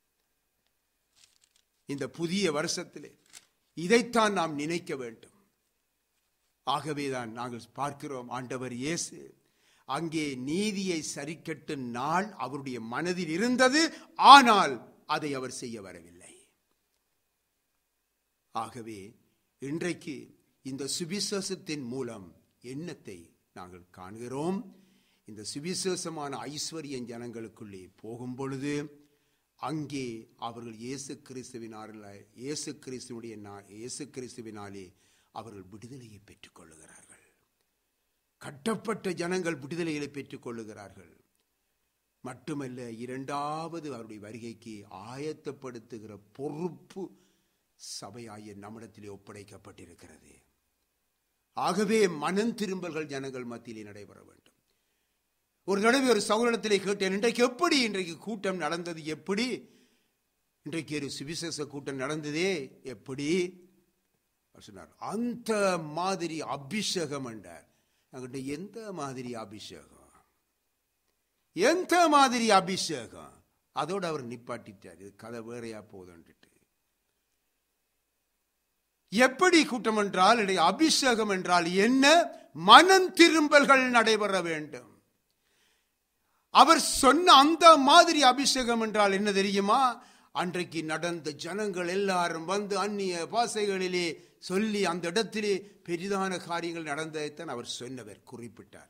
S1: இந்த புதிய வருஷத்திலே இதைத்தான் நாம் நினைக்க வேண்டும். ஆகவேதான் நாங்கள் பார்க்கிறோம், ஆண்டவர் இயேசு அங்கே நீதியை சரிக்கட்டும் நாள் அவருடைய மனதில் இருந்தது. ஆனால் அதை அவர் செய்ய வரவில்லை. ஆகவே இன்றைக்கு இந்த சுவிசேஷத்தின் மூலம் என்னத்தை நாங்கள் காண்கிறோம்? இந்த சுவிசேஷமான ஐஸ்வர்யம் ஜனங்களுக்குள்ளே போகும் பொழுது அங்கே அவர்கள் இயேசு கிறிஸ்துவினாலே அவர்கள் விடுதலையை பெற்றுக் கொள்ளுகிறார்கள். கட்டப்பட்ட ஜனங்கள் விடுதலைகளை பெற்றுக் கொள்ளுகிறார்கள். மட்டுமல்ல, 2வது அவருடைய வருகைக்கு ஆயத்தப்படுத்துகிற பொறுப்பு சபையாய நம்மிடத்திலே ஒப்படைக்கப்பட்டிருக்கிறது. ஆகவே மனம் திரும்பல்கள் ஜனங்கள் மத்தியிலே நடைபெற வேண்டும். ஒரு தடவை ஒரு சகோதரத்திலே கேட்டேன், இன்றைக்கு கூட்டம் நடந்தது எப்படி? இன்றைக்கு ஒரு சுவிசேஷ கூட்டம் நடந்ததே எப்படி சொன்னார். அந்த மாதிரி அபிஷேகம் என்றார். எந்த மாதிரி அபிஷேகம்? எந்த மாதிரி அபிஷேகம்? அதோடு அவர் நிப்பாட்டிட்டார். இது கதை வேறையா போதுன்ட்டு. எப்படி கூட்டம் என்றால், அபிஷேகம் என்றால் என்ன? மனம் திரும்பல்கள் நடைபெற வேண்டும். அவர் சொன்ன அந்த மாதிரி அபிஷேகம் என்றால் என்ன தெரியுமா? அன்றைக்கு நடந்த ஜனங்கள் எல்லாரும் வந்து அந்நிய பாஷைகளிலே சொல்லி அந்த இடத்திலே பெரிதான காரியங்கள் நடந்ததைத்தான் அவர் சொன்னவர், குறிப்பிட்டார்.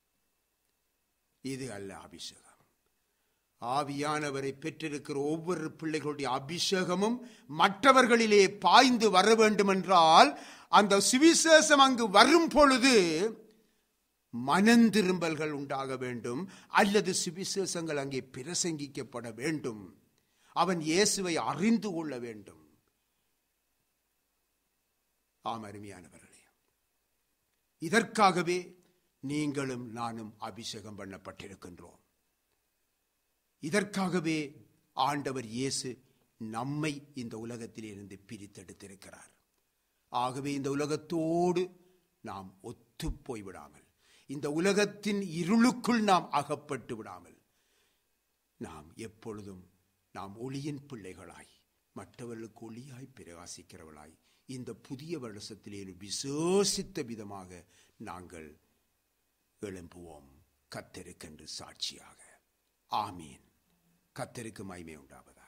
S1: இது அல்ல அபிஷேகம். ஆவியானவரை பெற்றிருக்கிற ஒவ்வொரு பிள்ளைகளுடைய அபிஷேகமும் மற்றவர்களிலே பாய்ந்து வர வேண்டும் என்றால், அந்த சுவிசேஷம் அங்கு வரும் பொழுது மனந்திரும்பல்கள் உண்டாக வேண்டும், அல்லது சுவிசேஷங்கள் அங்கே பிரசங்கிக்கப்பட வேண்டும். அவன் இயேசுவை அறிந்து கொள்ள வேண்டும். ஆம் அருமையானவர்களே, இதற்காகவே நீங்களும் நானும் அபிஷேகம் பண்ணப்பட்டிருக்கின்றோம். இதற்காகவே ஆண்டவர் இயேசு நம்மை இந்த உலகத்திலிருந்து பிரித்தெடுத்திருக்கிறார். ஆகவே இந்த உலகத்தோடு நாம் ஒத்து போய்விடாமல், இந்த உலகத்தின் இருளுக்குள் நாம் அகப்பட்டு விடாமல், நாம் எப்பொழுதும் நாம் ஒளியின் பிள்ளைகளாய், மற்றவர்களுக்கு ஒளியாய் பிரகாசிக்கிறவர்களாய், இந்த புதிய வருஷத்திலே விசேஷித்த விதமாக நாங்கள் எழும்புவோம், கர்த்தருக்கென்று சாட்சியாக. ஆமீன். கர்த்தருக்கு மகிமை உண்டாவதாக.